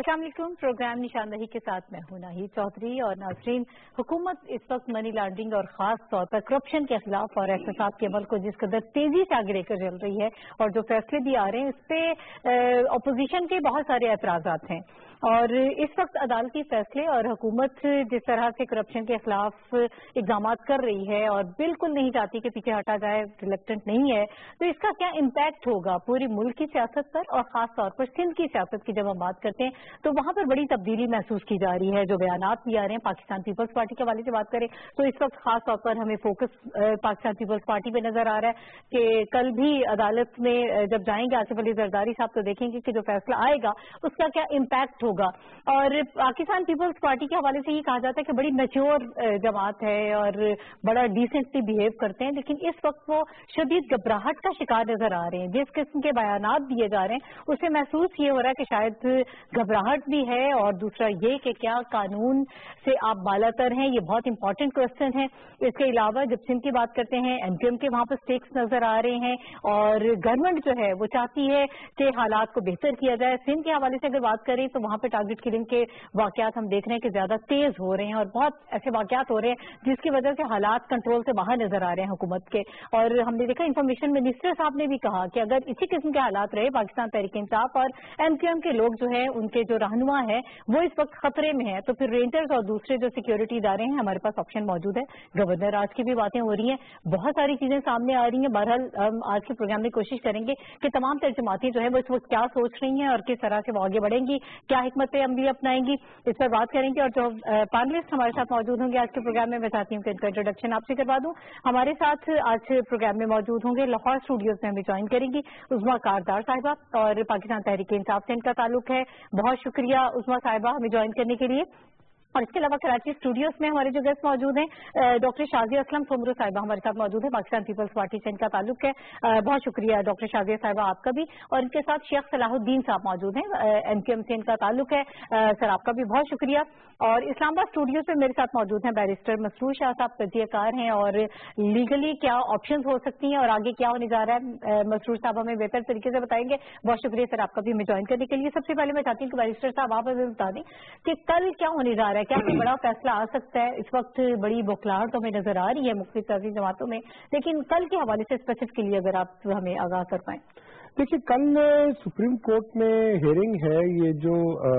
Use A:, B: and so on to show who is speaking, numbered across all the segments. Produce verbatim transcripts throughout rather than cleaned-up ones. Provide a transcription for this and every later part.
A: अस्सलाम वालेकुम। प्रोग्राम निशानदही के साथ मैं हूं नाहिद चौधरी। और नाज़रीन, हुकूमत इस वक्त मनी लॉन्ड्रिंग और खास तौर पर करप्शन के खिलाफ और एहतसाब के अमल को जिस कदर तेजी से आगे लेकर चल रही है और जो फैसले भी आ रहे हैं, इस पे अपोजिशन के बहुत सारे एतराजात हैं। और इस वक्त अदालती फैसले और हुकूमत जिस तरह से करप्शन के खिलाफ इक़दाम कर रही है और बिल्कुल नहीं चाहती कि पीछे हटा जाए, रिलेक्टेंट नहीं है, तो इसका क्या इम्पैक्ट होगा पूरी मुल्क की सियासत पर और खास तौर पर सिंध की सियासत की जब हम बात करते हैं तो वहां पर बड़ी तब्दीली महसूस की जा रही है। जो बयानात भी आ रहे हैं पाकिस्तान पीपल्स पार्टी के हवाले से बात करें तो इस वक्त खास तौर पर हमें फोकस पाकिस्तान पीपल्स पार्टी पे नजर आ रहा है कि कल भी अदालत में जब जाएंगे आसिफ अली जरदारी साहब तो देखेंगे कि जो फैसला आएगा उसका क्या इम्पैक्ट होगा। और पाकिस्तान पीपल्स पार्टी के हवाले से ये कहा जाता है कि बड़ी मैच्योर जमात है और बड़ा डिसेंटली बिहेव करते हैं, लेकिन इस वक्त वो शदीद घबराहट का शिकार नजर आ रहे हैं। जिस किस्म के बयानात दिए जा रहे हैं उससे महसूस ये हो रहा है कि शायद घबराहट भी है और दूसरा ये कि क्या कानून से आप बालातर हैं, ये बहुत इंपॉर्टेंट क्वेश्चन है। इसके अलावा जब सिंध की बात करते हैं, एमपीएम के वहां पर स्टेक्स नजर आ रहे हैं और गवर्नमेंट जो है वो चाहती है कि हालात को बेहतर किया जाए। सिंध के हवाले से अगर बात करें तो वहां पर टारगेट किलिंग के वाकयात हम देख रहे हैं कि ज्यादा तेज हो रहे हैं और बहुत ऐसे वाकयात हो रहे हैं जिसकी वजह से हालात कंट्रोल से बाहर नजर आ रहे हैं हुकूमत के। और हमने देखा इंफॉर्मेशन मिनिस्टर साहब ने भी कहा कि अगर इसी किस्म के हालात रहे, पाकिस्तान तहरीक इंसाफ और एमक्यूएम के लोग जो है उनके जो रहनुमा है वो इस वक्त खतरे में है, तो फिर रेंजर्स और दूसरे जो सिक्योरिटी इदारे हैं हमारे पास ऑप्शन मौजूद है। गवर्नर आज की भी बातें हो रही हैं, बहुत सारी चीजें सामने आ रही हैं। बहरहाल हम आज के प्रोग्राम में कोशिश करेंगे कि तमाम तर्जुमातें जो है वो इस वक्त क्या सोच रही हैं और किस तरह से वो आगे बढ़ेंगी, क्या हिकमत अमली अपनाएंगी, इस पर बात करेंगे। और जो पैनलिस्ट हमारे साथ मौजूद होंगे आज के प्रोग्राम में, मैं चाहती हूँ कि इनका इंट्रोडक्शन आपसे करवा दूं। हमारे साथ आज प्रोग्राम में मौजूद होंगे, लाहौर स्टूडियोज में हमें ज्वाइन करेंगी उस्मा कारदार साहिबा और पाकिस्तान तहरीक इंसाफ से इनका ताल्लुक है। बहुत शुक्रिया उस्मा साहिबा हमें ज्वाइन करने के लिए। और इसके अलावा कराची स्टूडियोज में हमारे जो गेस्ट मौजूद हैं, डॉक्टर शाजिया असलम सोमरू साहिबा हमारे साथ मौजूद है, पाकिस्तान पीपल्स पार्टी से इनका ताल्लुक है। बहुत शुक्रिया डॉक्टर शाजिया साहिबा आपका भी। और इनके साथ शेख सलाहुद्दीन साहब मौजूद हैं, एमक्यूएम से इनका ताल्लुक है, सर आपका भी बहुत शुक्रिया। और इस्लामाबाद स्टूडियो में मेरे साथ मौजूद हैं बैरिस्टर मसरूर शाह साहब, तजियाकार हैं और लीगली क्या ऑप्शन हो सकती हैं और आगे क्या होने जा रहा है मसरूर साहब हमें बेहतर तरीके से बताएंगे। बहुत शुक्रिया सर आपका भी हमें ज्वाइन करने के लिए। सबसे पहले मैं चाहती हूँ कि बैरिस्टर साहब आप हमें बता दें कि कल क्या होने जा रहा है, क्या कोई बड़ा फैसला आ सकता है। इस वक्त बड़ी बौखलाहट हमें नजर आ रही है मुख्तलिफ सियासी जमातों में, लेकिन कल के हवाले से स्पेसिफिकली अगर आप हमें आगाह कर पाएं।
B: देखिए, कल सुप्रीम कोर्ट में हियरिंग है ये जो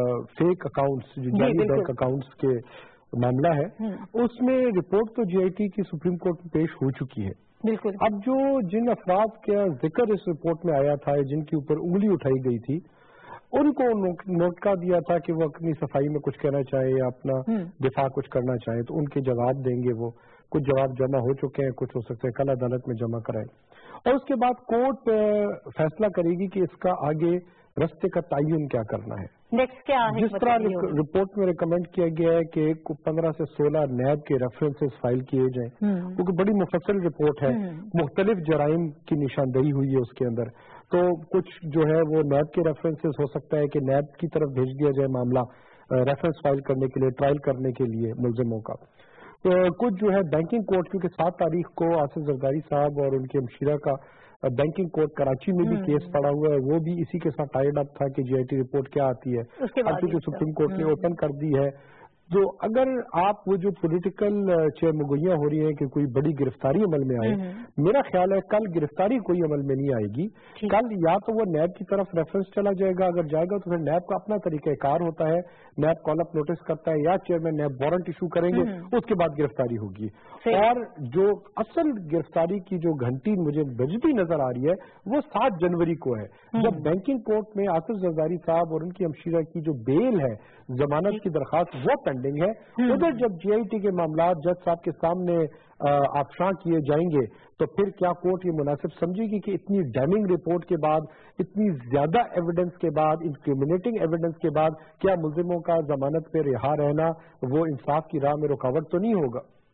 B: फेक अकाउंट्स, जो जाली बैंक अकाउंट्स के मामला है, उसमें रिपोर्ट तो जीआईटी की सुप्रीम कोर्ट में पेश हो चुकी है।
A: बिल्कुल।
B: अब जो जिन अफराद का जिक्र इस रिपोर्ट में आया था, जिनके ऊपर उंगली उठाई गई थी, उनको नोट का दिया था कि वो अपनी सफाई में कुछ कहना चाहे या अपना दिफा कुछ करना चाहे तो उनके जवाब देंगे। वो कुछ जवाब जमा हो चुके हैं, कुछ हो सकते हैं कल अदालत में जमा कराए और उसके बाद कोर्ट फैसला करेगी कि इसका आगे रस्ते का तयन क्या करना है।
A: नेक्स्ट क्या है?
B: जिस तरह रिपोर्ट में रिकमेंड किया गया है कि पंद्रह से सोलह नैब के रेफरेंसेस फाइल किए जाएं, क्योंकि बड़ी मुफस्सल रिपोर्ट है, मुख्तलिफ जराइम की निशानदही हुई है उसके अंदर। तो कुछ जो है वो नैब के रेफरेंसेस हो सकता है कि नैब की तरफ भेज दिया जाए मामला रेफरेंस फाइल करने के लिए, ट्रायल करने के लिए मुलजिमों का। तो कुछ जो है बैंकिंग कोर्ट, क्योंकि सात तारीख को आसिफ जरदारी साहब और उनके हमशीरा का बैंकिंग कोर्ट कराची में भी केस पड़ा हुआ है, वो भी इसी के साथ टाइड अप था कि जीआईटी रिपोर्ट क्या आती है। अब क्योंकि सुप्रीम कोर्ट ने ओपन कर दी है, तो अगर आप वो जो पॉलिटिकल चेरमुगोइयां हो रही हैं कि कोई बड़ी गिरफ्तारी अमल में आए, मेरा ख्याल है कल गिरफ्तारी कोई अमल में नहीं आएगी। कल या तो वो नैब की तरफ रेफरेंस चला जाएगा, अगर जाएगा तो फिर नैब का अपना तरीकाकार होता है, नैब कॉल अप नोटिस करता है या चेयरमैन नैब वारंट इशू करेंगे, उसके बाद गिरफ्तारी होगी। और जो असल गिरफ्तारी की जो घंटी मुझे बजती नजर आ रही है वो सात जनवरी को है, जब बैंकिंग कोर्ट में आसिफ जरदारी साहब और उनकी हमशीरा की जो बेल है, जमानत की दरखास्त, वो पेंडिंग है। उधर जब जीआईटी के मामला जज साहब के सामने आबशां किए जाएंगे तो फिर क्या कोर्ट ये मुनासिब समझेगी कि इतनी डैमिंग रिपोर्ट के बाद, इतनी ज्यादा एविडेंस के बाद, इंक्रिमिनेटिंग एविडेंस के बाद क्या मुल्जिमों का जमानत पे रिहा रहना वो इंसाफ की राह में रुकावट तो नहीं होगा?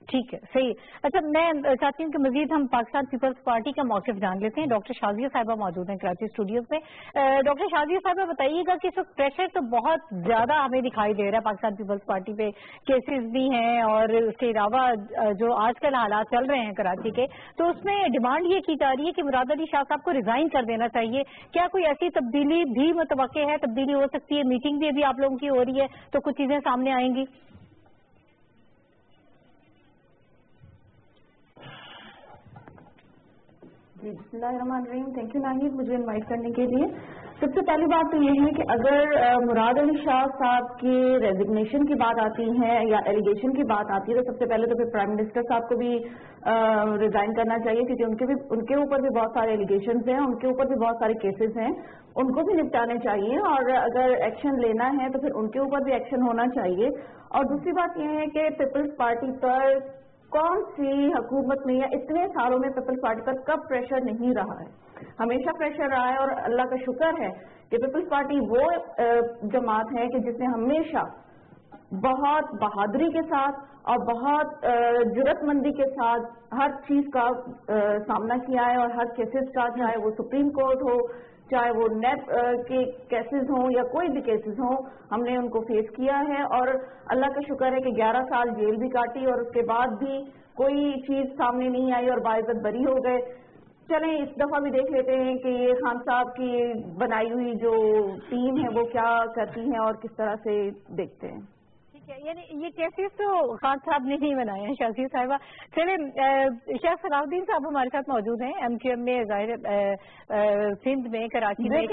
A: ٹھیک ہے، صحیح. اچھا میں چاہتی ہوں کہ مزید ہم پاکستان پیپلز پارٹی کا موقف جان لیتے ہیں. ڈاکٹر شازیہ صاحبہ موجود ہیں کراچی اسٹوڈیوز میں. ڈاکٹر شازیہ صاحبہ بتائیے گا کہ اس وقت پریشر تو بہت زیادہ ہمیں دکھائی دے رہا ہے پاکستان پیپلز پارٹی پہ. کیسز بھی ہیں اور اس کے علاوہ جو آج کل حالات چل رہے ہیں کراچی کے، تو اس میں ڈیمانڈ یہ کی جا رہی ہے کہ مراد علی شاہ صاحب کو ریزائن کر دینا چاہیے. کیا کوئی ایسی تبدیلی بھی متوقع ہے؟ تبدیلی ہو سکتی ہے؟ میٹنگ بھی ابھی آپ لوگوں کی ہو رہی ہے تو کچھ چیزیں سامنے آئیں گی.
C: جی بسم اللہ الرحمن الرحیم. تھینک یو ناہید مجھے انوائٹ کرنے کے لیے. سب سے پہلی بات تو یہ ہے کہ اگر مراد علی شاہ صاحب کی ریزگنیشن کی بات آتی ہے یا ایلیگیشن کی بات آتی ہے تو سب سے پہلے تو پھر پرائم منسٹر صاحب کو بھی ریزائن کرنا چاہیے، کیونکہ ان کے بھی ان کے اوپر بھی بہت سارے ایلیگیشنز ہیں، ان کے اوپر بھی بہت سارے کیسز ہیں، ان کو بھی نپٹانے چاہیے اور اگر ایکشن لینا ہے تو پھر ان کے اوپر بھی ایکشن ہونا چاہیے. اور دوسری بات یہ ہے کہ پیپلز پارٹی پر کون سی حکومت میں یا اتنے سالوں میں پیپلز پارٹی پر کب پریشر نہیں رہا ہے؟ ہمیشہ پریشر رہا ہے اور اللہ کا شکر ہے کہ پیپلز پارٹی وہ جماعت ہے کہ جس نے ہمیشہ بہت بہادری کے ساتھ اور بہت جرات مندی کے ساتھ ہر چیز کا سامنا کیا ہے اور ہر کیسز کا، چاہے وہ سپریم کورٹ ہو، چاہے وہ نیب کے کیسز ہوں یا کوئی بھی کیسز ہوں، ہم نے ان کو فیس کیا ہے اور اللہ کا شکر ہے کہ گیارہ سال جیل بھی کاٹی اور اس کے بعد بھی کوئی چیز سامنے نہیں آئی اور باعزت بری ہو گئے. چلیں اس دفعہ بھی دیکھ لیتے ہیں کہ یہ خان صاحب کی بنائی ہوئی جو ٹیم ہے وہ کیا کرتی ہے اور کس طرح سے دیکھتے ہیں.
A: یعنی یہ کیسز تو خان صاحب نے نہیں بنائے ہیں. شازیہ صاحبہ چلے شیخ صلاح الدین صاحب ہمارے ساتھ موجود ہیں، ایم کیو ایم میں ظاہر سندھ میں کراچی میں.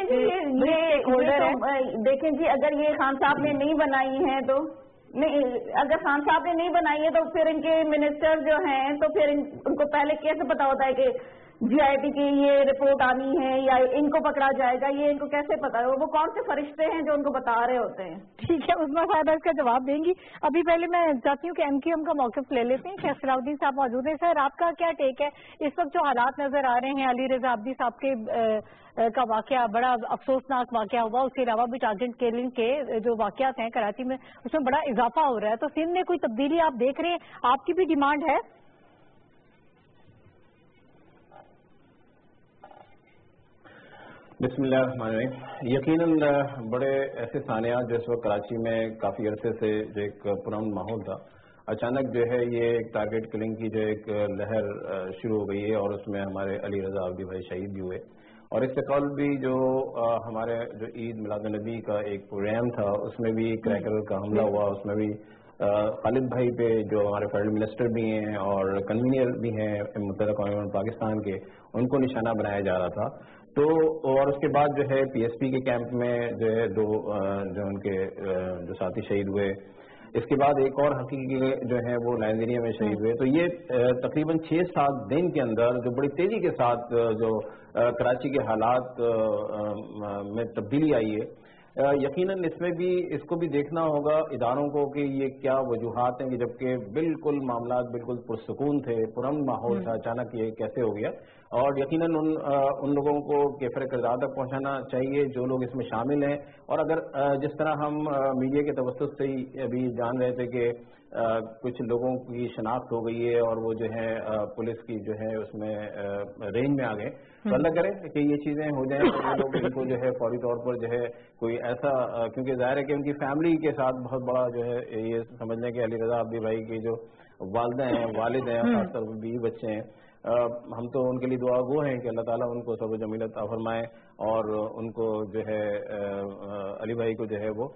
C: دیکھیں جی اگر یہ خان صاحب نے نہیں بنائی ہیں تو نہیں، اگر خان صاحب نے نہیں بنائی ہے تو پھر ان کے منسٹر جو ہیں تو پھر ان کو پہلے کیسے پتا ہوتا ہے کہ جی آئی ٹی کی یہ رپورٹ آنی ہے یا ان کو پکڑا جائے گا؟ یہ ان کو کیسے پتا ہے؟ وہ کون سے فرشتے ہیں جو ان کو بتا رہے ہوتے ہیں؟
A: ٹھیک ہے، عظمیٰ صاحبہ اس کا جواب دیں گی. ابھی پہلے میں چاہتی ہوں کہ ایم کیو ایم کا موقف لے لیتے ہیں. شیخ صلاح الدین صاحب موجود ہیں. سر آپ کا کیا ٹیک ہے اس وقت جو حالات نظر آ رہے ہیں؟ علی رضا عابدی صاحب کے کا واقعہ بڑا افسوسناک واقعہ ہوا، اس کے علاوہ بھی ٹارگٹ کیلنگ کے جو واقعات ہیں کراچی میں اس میں بڑا اضافہ ہو رہا ہے، تو سندھ میں کوئی تبدیلی آپ دیکھ رہے ہیں؟ آپ کی بھی ڈیمانڈ ہے؟
D: بسم اللہ الرحمن الرحیم. یقیناً بڑے ایسے ثانیات جو اس وقت کراچی میں کافی عرصے سے جو ایک پرامن ماحول تھا، اچانک جو ہے یہ ایک ٹارگٹ کلنگ کی جو ایک لہر شروع ہو گئی ہے اور اس میں ہمارے علی رضا عابدی بھائی شہید بھی ہوئے. اور اس سے قبل بھی جو ہمارے جو عید میلاد النبی کا ایک پروگرام تھا اس میں بھی کریکر کا حملہ ہوا، اس میں بھی خالد بھائی پہ جو ہمارے فیڈرل منسٹر بھی ہیں اور کنوینئر بھی ہیں متحدہ قوم پاکستان کے، ان کو نشانہ بنایا جا رہا تھا. تو اور اس کے بعد جو ہے پی ایس پی کے کیمپ میں جو ہے دو جو ان کے جو ساتھی شہید ہوئے، اس کے بعد ایک اور حقیقی جو ہے وہ نائجیریا میں شہید ہوئے. تو یہ تقریباً چھ سات دن کے اندر جو بڑی تیزی کے ساتھ جو کراچی کے حالات میں تبدیلی آئی ہے، یقیناً اس میں بھی اس کو بھی دیکھنا ہوگا اداروں کو کہ یہ کیا وجوہات ہیں کہ جبکہ بالکل معاملات بالکل پرسکون تھے، پرامن ماحول تھا، اچانک یہ کیسے ہو گیا. اور یقیناً ان ان لوگوں کو کیفر کردار تک پہنچانا چاہیے جو لوگ اس میں شامل ہیں. اور اگر جس طرح ہم میڈیا کے توسط سے ہی ابھی جان رہے تھے کہ کچھ لوگوں کی شناخت ہو گئی ہے اور وہ جو ہے پولیس کی جو ہے اس میں رینج میں آ گئے، تو اللہ کرے کہ یہ چیزیں ہو جائیں اور وہ لوگ ان کو جو ہے فوری طور پر جو ہے کوئی ایسا، کیونکہ ظاہر ہے کہ ان کی فیملی کے ساتھ بہت بڑا جو ہے یہ سمجھ لیں کہ علی رضا عابدی بھائی کی جو والدہ ہیں، والد ہیں، خاص طور پر بیوی بچے ہیں، ہم تو ان کے لیے دعا گو ہیں کہ اللہ تعالیٰ ان کو صبر جمیل عطا فرمائے اور ان کو جو ہے علی بھائی کو جو ہے وہ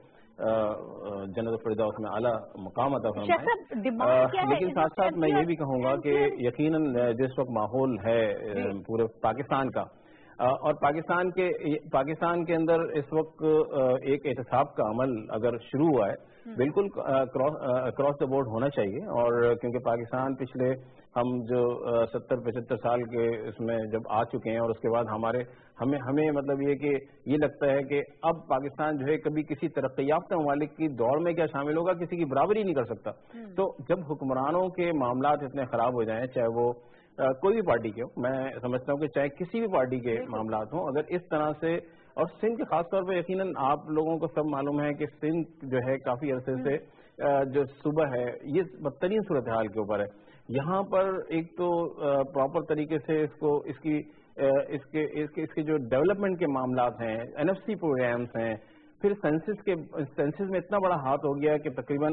D: جنت الفردوس میں اعلیٰ مقام عطا فرمائے. لیکن ساتھ ساتھ میں یہ بھی کہوں گا کہ یقیناً جس وقت ماحول ہے پورے پاکستان کا، اور پاکستان کے پاکستان کے اندر اس وقت ایک احتساب کا عمل اگر شروع ہوا ہے، بالکل اکراس دا بورڈ ہونا چاہیے. اور کیونکہ پاکستان پچھلے ہم جو ستر پچہتر سال کے اس میں جب آ چکے ہیں اور اس کے بعد ہمارے ہمیں ہمیں مطلب یہ کہ یہ لگتا ہے کہ اب پاکستان جو ہے کبھی کسی ترقی یافتہ ممالک کی دوڑ میں کیا شامل ہوگا، کسی کی برابری نہیں کر سکتا. تو جب حکمرانوں کے معاملات اتنے خراب ہو جائیں، چاہے وہ کوئی بھی پارٹی کے ہوں، میں سمجھتا ہوں کہ چاہے کسی بھی پارٹی کے معاملات ہوں، اگر اس طرح سے، اور سندھ کے خاص طور پہ یقیناً آپ لوگوں کو سب معلوم ہے کہ سندھ جو ہے کافی عرصے سے جو صوبہ ہے یہ بدترین صورتحال کے اوپر ہے. یہاں پر ایک تو پراپر طریقے سے اس کو اس کی اس کے اس کے اس کے جو ڈیولپمنٹ کے معاملات ہیں، این ایف سی پروگرامس ہیں، پھر سینسس کے سینسس میں اتنا بڑا ہاتھ ہو گیا کہ تقریباً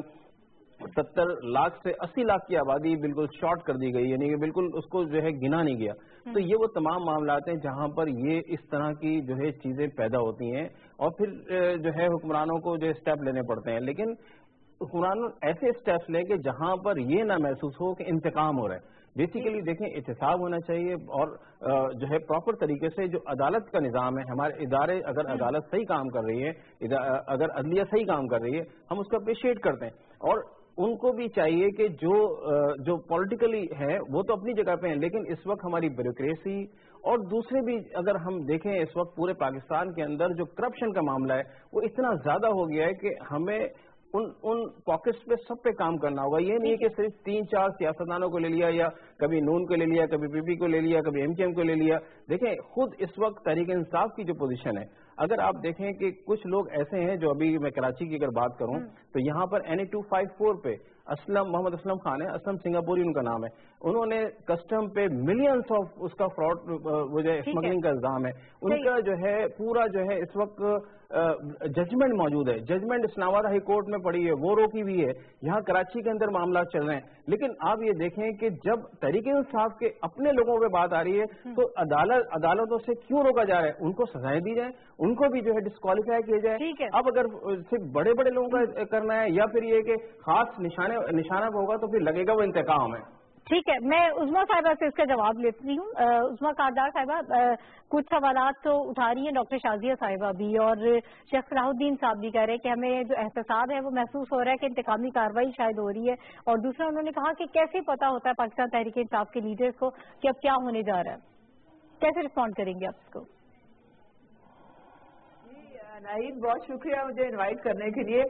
D: ستر لاکھ سے اسی لاکھ کی آبادی بالکل شارٹ کر دی گئی، یعنی کہ بالکل اس کو جو ہے گنا نہیں گیا. تو یہ وہ تمام معاملات ہیں جہاں پر یہ اس طرح کی جو ہے چیزیں پیدا ہوتی ہیں اور پھر جو ہے حکمرانوں کو جو اسٹیپ لینے پڑتے ہیں. لیکن حکمران ایسے اسٹیپس لیں کہ جہاں پر یہ نہ محسوس ہو کہ انتقام ہو رہا ہے. بیسیکلی دیکھیں احتساب ہونا چاہیے اور جو ہے پراپر طریقے سے جو عدالت کا نظام ہے، ہمارے ادارے اگر عدالت صحیح کام کر رہی ہے، اگر عدلیہ صحیح کام کر رہی ہے، ہم اس کو اپریشیٹ کرتے ہیں. اور ان کو بھی چاہیے کہ جو جو پولیٹیکلی ہے وہ تو اپنی جگہ پہ ہیں، لیکن اس وقت ہماری بیوروکریسی اور دوسرے بھی اگر ہم دیکھیں اس وقت پورے پاکستان کے اندر جو کرپشن کا معاملہ ہے وہ اتنا زیادہ ہو گیا ہے کہ ہمیں ان ان پاکٹس پہ سب پہ کام کرنا ہوگا. یہ نہیں ہے کہ صرف تین چار سیاستدانوں کو لے لیا یا کبھی نون کو لے لیا، کبھی پی پی کو لے لیا، کبھی ایم کیو ایم کو لے لیا. دیکھیں خود اس وقت تحریک انصاف کی جو پوزیشن ہے، اگر آپ دیکھیں کہ کچھ لوگ ایسے ہیں جو ابھی میں کراچی کی اگر بات کروں تو یہاں پر N A two five four پہ اسلم محمد اسلم خان ہے، اسلم سنگاپوری ان کا نام ہے، انہوں نے کسٹم پہ ملینس آف اس کا فراڈ وہ جو ہے اسمگلنگ کا الزام ہے. ان کا جو ہے پورا جو ہے اس وقت ججمنٹ موجود ہے، ججمنٹ اسلام آباد ہائی کورٹ میں پڑی ہے، وہ روکی ہوئی ہے. یہاں کراچی کے اندر معاملات چل رہے ہیں. لیکن آپ یہ دیکھیں کہ جب تحریک انصاف کے اپنے لوگوں پہ بات آ رہی ہے تو عدالت عدالتوں سے کیوں روکا جا رہا ہے؟ ان کو سزائیں دی جائیں، ان کو بھی جو ہے ڈسکوالیفائی کیا جائے. اب اگر صرف بڑے بڑے لوگوں کا کرنا ہے یا پھر یہ کہ خاص نشانے نشانہ پہ ہوگا تو پھر لگے گا وہ انتقام ہے.
A: ٹھیک ہے، میں عظمیٰ صاحبہ سے اس کا جواب لیتی ہوں. عظمیٰ کاردار صاحبہ کچھ سوالات تو اٹھا رہی ہیں ڈاکٹر شازیہ صاحبہ بھی، اور شیخ صلاح الدین صاحب بھی کہہ رہے ہیں کہ ہمیں جو احتساب ہے وہ محسوس ہو رہا ہے کہ انتقامی کارروائی شاید ہو رہی ہے. اور دوسرا انہوں نے کہا کہ کیسے پتا ہوتا ہے پاکستان تحریک انصاف کے لیڈرز کو کہ اب کیا ہونے جا رہا ہے؟ کیسے رسپونڈ کریں گے آپ اس کو؟
E: ناہید بہت شکریہ مجھے انوائٹ کرنے کے لیے.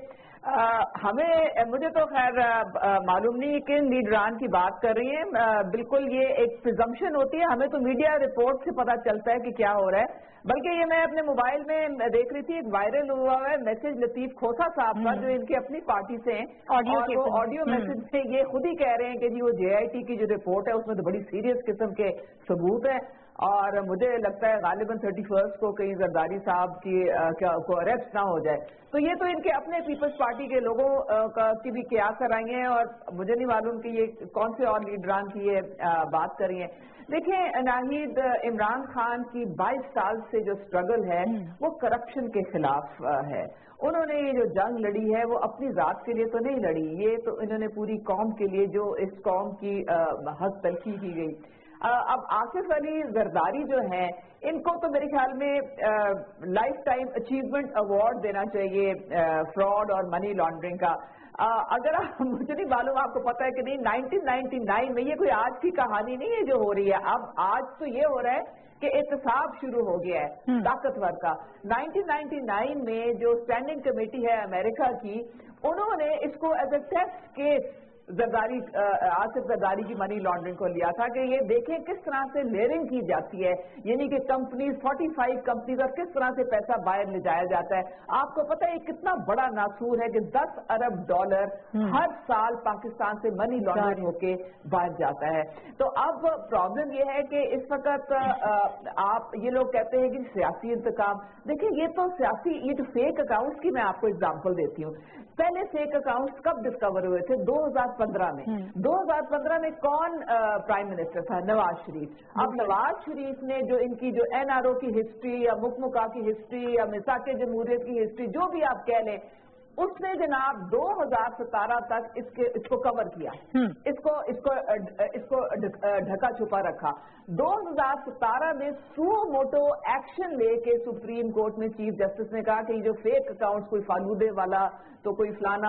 E: ہمیں مجھے تو خیر معلوم نہیں کن لیڈران کی بات کر رہی ہیں. بالکل یہ ایک پرزمپشن ہوتی ہے، ہمیں تو میڈیا رپورٹ سے پتہ چلتا ہے کہ کیا ہو رہا ہے. بلکہ یہ میں اپنے موبائل میں دیکھ رہی تھی، ایک وائرل ہوا ہے میسج لطیف کھوسا صاحب کا جو ان کی اپنی پارٹی سے ہیں، اور وہ آڈیو میسج سے یہ خود ہی کہہ رہے ہیں کہ جی وہ جے آئی ٹی کی جو رپورٹ ہے اس میں تو بڑی سیریس قسم کے ثبوت ہیں. اور مجھے لگتا ہے غالباً تھرٹی فرسٹ کو کہیں زرداری صاحب کی کو اریسٹ نہ ہو جائے. تو یہ تو ان کے اپنے پیپلز پارٹی کے لوگوں کی بھی قیاس کرائیں گے، اور مجھے نہیں معلوم کہ یہ کون سے اور لیڈران کی یہ بات کر رہی ہیں. دیکھیں ناہید، عمران خان کی بائیس سال سے جو سٹرگل ہے وہ کرپشن کے خلاف ہے. انہوں نے یہ جو جنگ لڑی ہے وہ اپنی ذات کے لیے تو نہیں لڑی، یہ تو انہوں نے پوری قوم کے لیے جو اس قوم کی حد تلخی کی گئی. اب آصف علی زرداری جو ہیں ان کو تو میرے خیال میں لائف ٹائم اچیومنٹ ایوارڈ دینا چاہیے فراڈ اور منی لانڈرنگ کا. اگر مجھے نہیں معلوم آپ کو پتا ہے کہ نہیں، نائنٹین نائنٹی نائن میں، یہ کوئی آج کی کہانی نہیں ہے جو ہو رہی ہے. اب آج تو یہ ہو رہا ہے کہ احتساب شروع ہو گیا ہے طاقتور کا. نائنٹین نائنٹی نائن میں جو اسٹینڈنگ کمیٹی ہے امریکہ کی، انہوں نے اس کو as a test case Zardari Asif Zardari کی منی لانڈرنگ کو لیا تھا کہ یہ دیکھیں کس طرح سے لیئرنگ کی جاتی ہے، یعنی کہ کمپنیز فورٹی فائیو کمپنیز اور کس طرح سے پیسہ باہر لے جایا جاتا ہے. آپ کو پتہ ہے یہ کتنا بڑا ناصور ہے کہ دس ارب ڈالر ہر سال پاکستان سے منی لانڈرنگ ہو کے باہر جاتا ہے. تو اب پرابلم یہ ہے کہ اس وقت آپ یہ لوگ کہتے ہیں کہ سیاسی انتقام. دیکھیں یہ تو سیاسی، یہ جو فیک اکاؤنٹس کی میں آپ کو اگزامپل دیتی ہوں. پہلے فیک اکاؤنٹس کب ڈسکور ہوئے تھے؟ دو ہزار پندرہ میں. دو ہزار پندرہ میں کون پرائم منسٹر تھا؟ نواز شریف. اب نواز شریف نے جو ان کی جو این آر او کی ہسٹری یا مکمکا کی ہسٹری یا میثاق جمہوریت کی ہسٹری جو بھی آپ کہہ لیں، اس نے جناب دو ہزار ستارہ تک اس کے اس کو کور کیا، اس کو اس کو اس کو ڈھکا چھپا رکھا. دو ہزار ستارہ میں سو موٹو ایکشن لے کے سپریم کورٹ میں چیف جسٹس نے کہا کہ یہ جو فیک اکاؤنٹ کوئی فالودے والا تو کوئی فلانا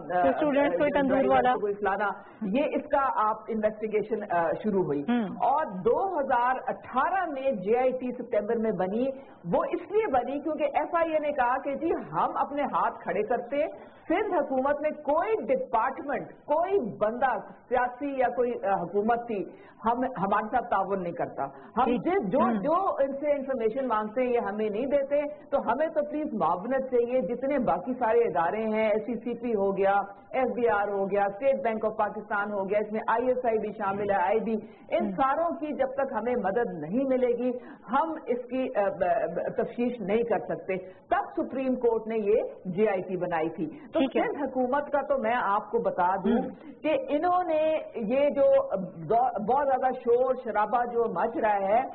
E: کوئی فلانا، یہ اس کا آپ انویسٹیگیشن شروع ہوئی. اور دو ہزار اٹھارہ میں جے آئی ٹی سپٹمبر میں بنی. وہ اس لیے بنی کیونکہ ایف آئی اے نے کہا کہ جی ہم اپنے ہاتھ کھڑے کرتے सकते, सिंध हुकूमत में कोई डिपार्टमेंट, कोई बंदा सियासी या कोई हुकूमत थी, हम हमारे साथ ताउन नहीं करता। हम जिस जो जो इनसे इंफॉर्मेशन मांगते हैं ये हमें नहीं देते, तो हमें तो प्लीज मुआवनत चाहिए। जितने बाकी सारे इदारे हैं, एस सी सी पी हो गया, एफ बी आर हो गया, स्टेट बैंक ऑफ पाकिस्तान हो गया, इसमें आई एस आई भी शामिल है, आई बी, इन सारों की जब तक हमें मदद नहीं मिलेगी हम इसकी तफ्तीश नहीं कर सकते। तब सुप्रीम कोर्ट ने ये जे आई टी बनाई थी। तो सिंध हुकूमत का तो मैं आपको बता दूं कि इन्होंने ये जो बहुत ज्यादा शोर शराबा जो मच रहा है,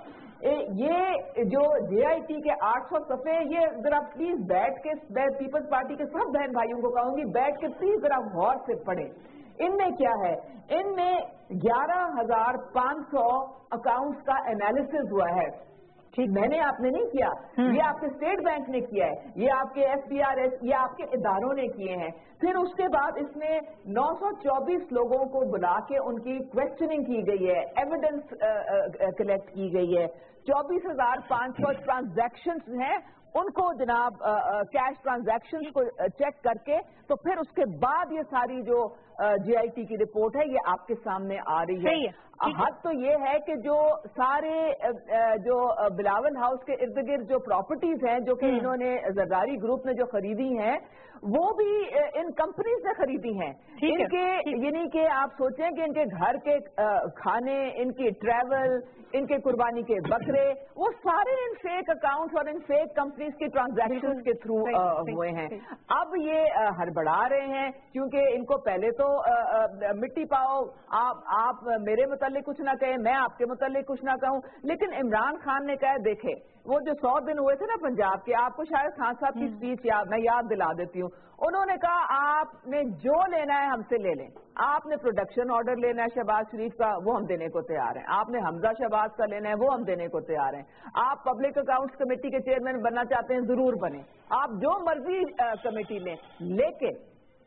E: ये जो जे आई टी के आठ सौ सफ़े, ये जरा प्लीज बैठ के, पीपल्स पार्टी के सब बहन भाइयों को कहूंगी, बैठ के प्लीज जरा गौर से पढ़ें। इनमें क्या है, इनमें ग्यारह हजार पांच सौ अकाउंट्स का एनालिसिस हुआ है। ठीक, मैंने आपने नहीं किया, ये आपके स्टेट बैंक ने किया है, ये आपके एफ बी आर एस, ये आपके इदारों ने किए हैं। फिर उसके बाद इसमें नौ सौ चौबीस लोगों को बुला के उनकी क्वेश्चनिंग की गई है, एविडेंस कलेक्ट की गई है, चौबीस हजार पांच सौ ट्रांजैक्शंस हैं, उनको जनाब कैश ट्रांजैक्शंस को चेक करके तो फिर उसके बाद ये सारी जो जे आई टी की रिपोर्ट है ये आपके सामने आ रही है। हद तो ये है कि जो सारे जो बिलावल हाउस के इर्द गिर्द जो प्रॉपर्टीज हैं जो कि इन्होंने जरदारी ग्रुप ने जो खरीदी हैं वो भी इन कंपनीज ने खरीदी हैं। इनके यानी कि आप सोचें कि इनके घर के खाने, इनकी ट्रैवल, इनके कुर्बानी के बकरे, वो सारे इन फेक अकाउंट्स और इन फेक कंपनीज के ट्रांजैक्शंस के थ्रू हुए हैं। अब ये हड़बड़ा रहे हैं क्योंकि इनको पहले तो मिट्टी पाओ, आप आप मेरे मुतालिक कुछ ना कहें, मैं आपके मुतालिक कुछ ना कहूं, लेकिन इमरान खान ने कहा देखे वो जो सौ दिन हुए थे ना पंजाब के, आपको शायद खान साहब की स्पीच याद, मैं याद दिला देती हूँ। उन्होंने कहा आपने जो लेना है हमसे ले लें, आपने प्रोडक्शन ऑर्डर लेना है शहबाज शरीफ का, वो हम देने को तैयार हैं, आपने हमजा शहबाज का लेना है वो हम देने को तैयार हैं, आप पब्लिक अकाउंट्स कमेटी के चेयरमैन बनना चाहते हैं जरूर बने, आप जो मर्जी कमेटी लें, लेकिन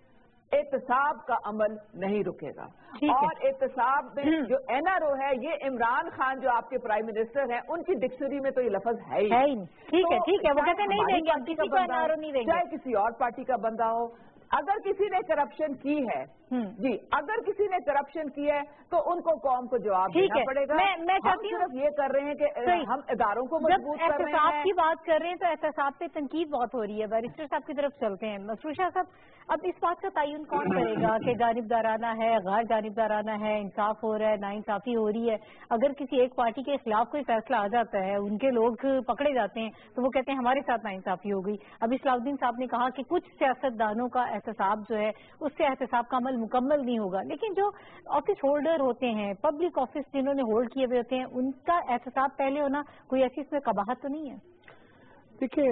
E: एहतसाब का अमल नहीं रुकेगा। और एहतसाब में जो एन आर ओ है, ये इमरान खान जो आपके प्राइम मिनिस्टर हैं उनकी डिक्शनरी में तो ये लफ्ज है ही।
A: ठीक है, ठीक है, वो कहते नहीं देंगे, हम किसी को एन आर ओ नहीं देंगे,
E: चाहे किसी और पार्टी का बंदा हो। अगर किसी ने करप्शन की है जी, अगर किसी ने करप्शन की है तो उनको कौम को जवाब देना पड़ेगा।
A: मैं मैं चाहती हूँ
E: सिर्फ ये कर रहे हैं कि हम इदारों को मजबूत कर रहे हैं।
A: एहतसाब की बात कर रहे हैं तो एहतसाब पे तनकीद बहुत हो रही है। बैरिस्टर साहब की तरफ चलते हैं। मसरूर शाह साहब, अब इस बात का तयन कौन करेगा कि जानिबदाराना है, गैर जानिबदाराना है, इंसाफ हो रहा है, नाइंसाफी हो रही है? अगर किसी एक पार्टी के खिलाफ कोई फैसला आ जाता है, उनके लोग पकड़े जाते हैं, तो वो कहते हैं हमारे साथ नाइंसाफी हो गई। अभी सलाउद्दीन साहब ने कहा कि कुछ सियासतदानों का एहतसाब जो है उससे एहतसाब का अमल मुकम्मल नहीं होगा, लेकिन जो ऑफिस होल्डर होते हैं, पब्लिक ऑफिस जिन्होंने होल्ड किए हुए होते हैं, उनका एहतसाब पहले होना कोई ऐसी इसमें कबाहत तो नहीं है?
B: देखिए,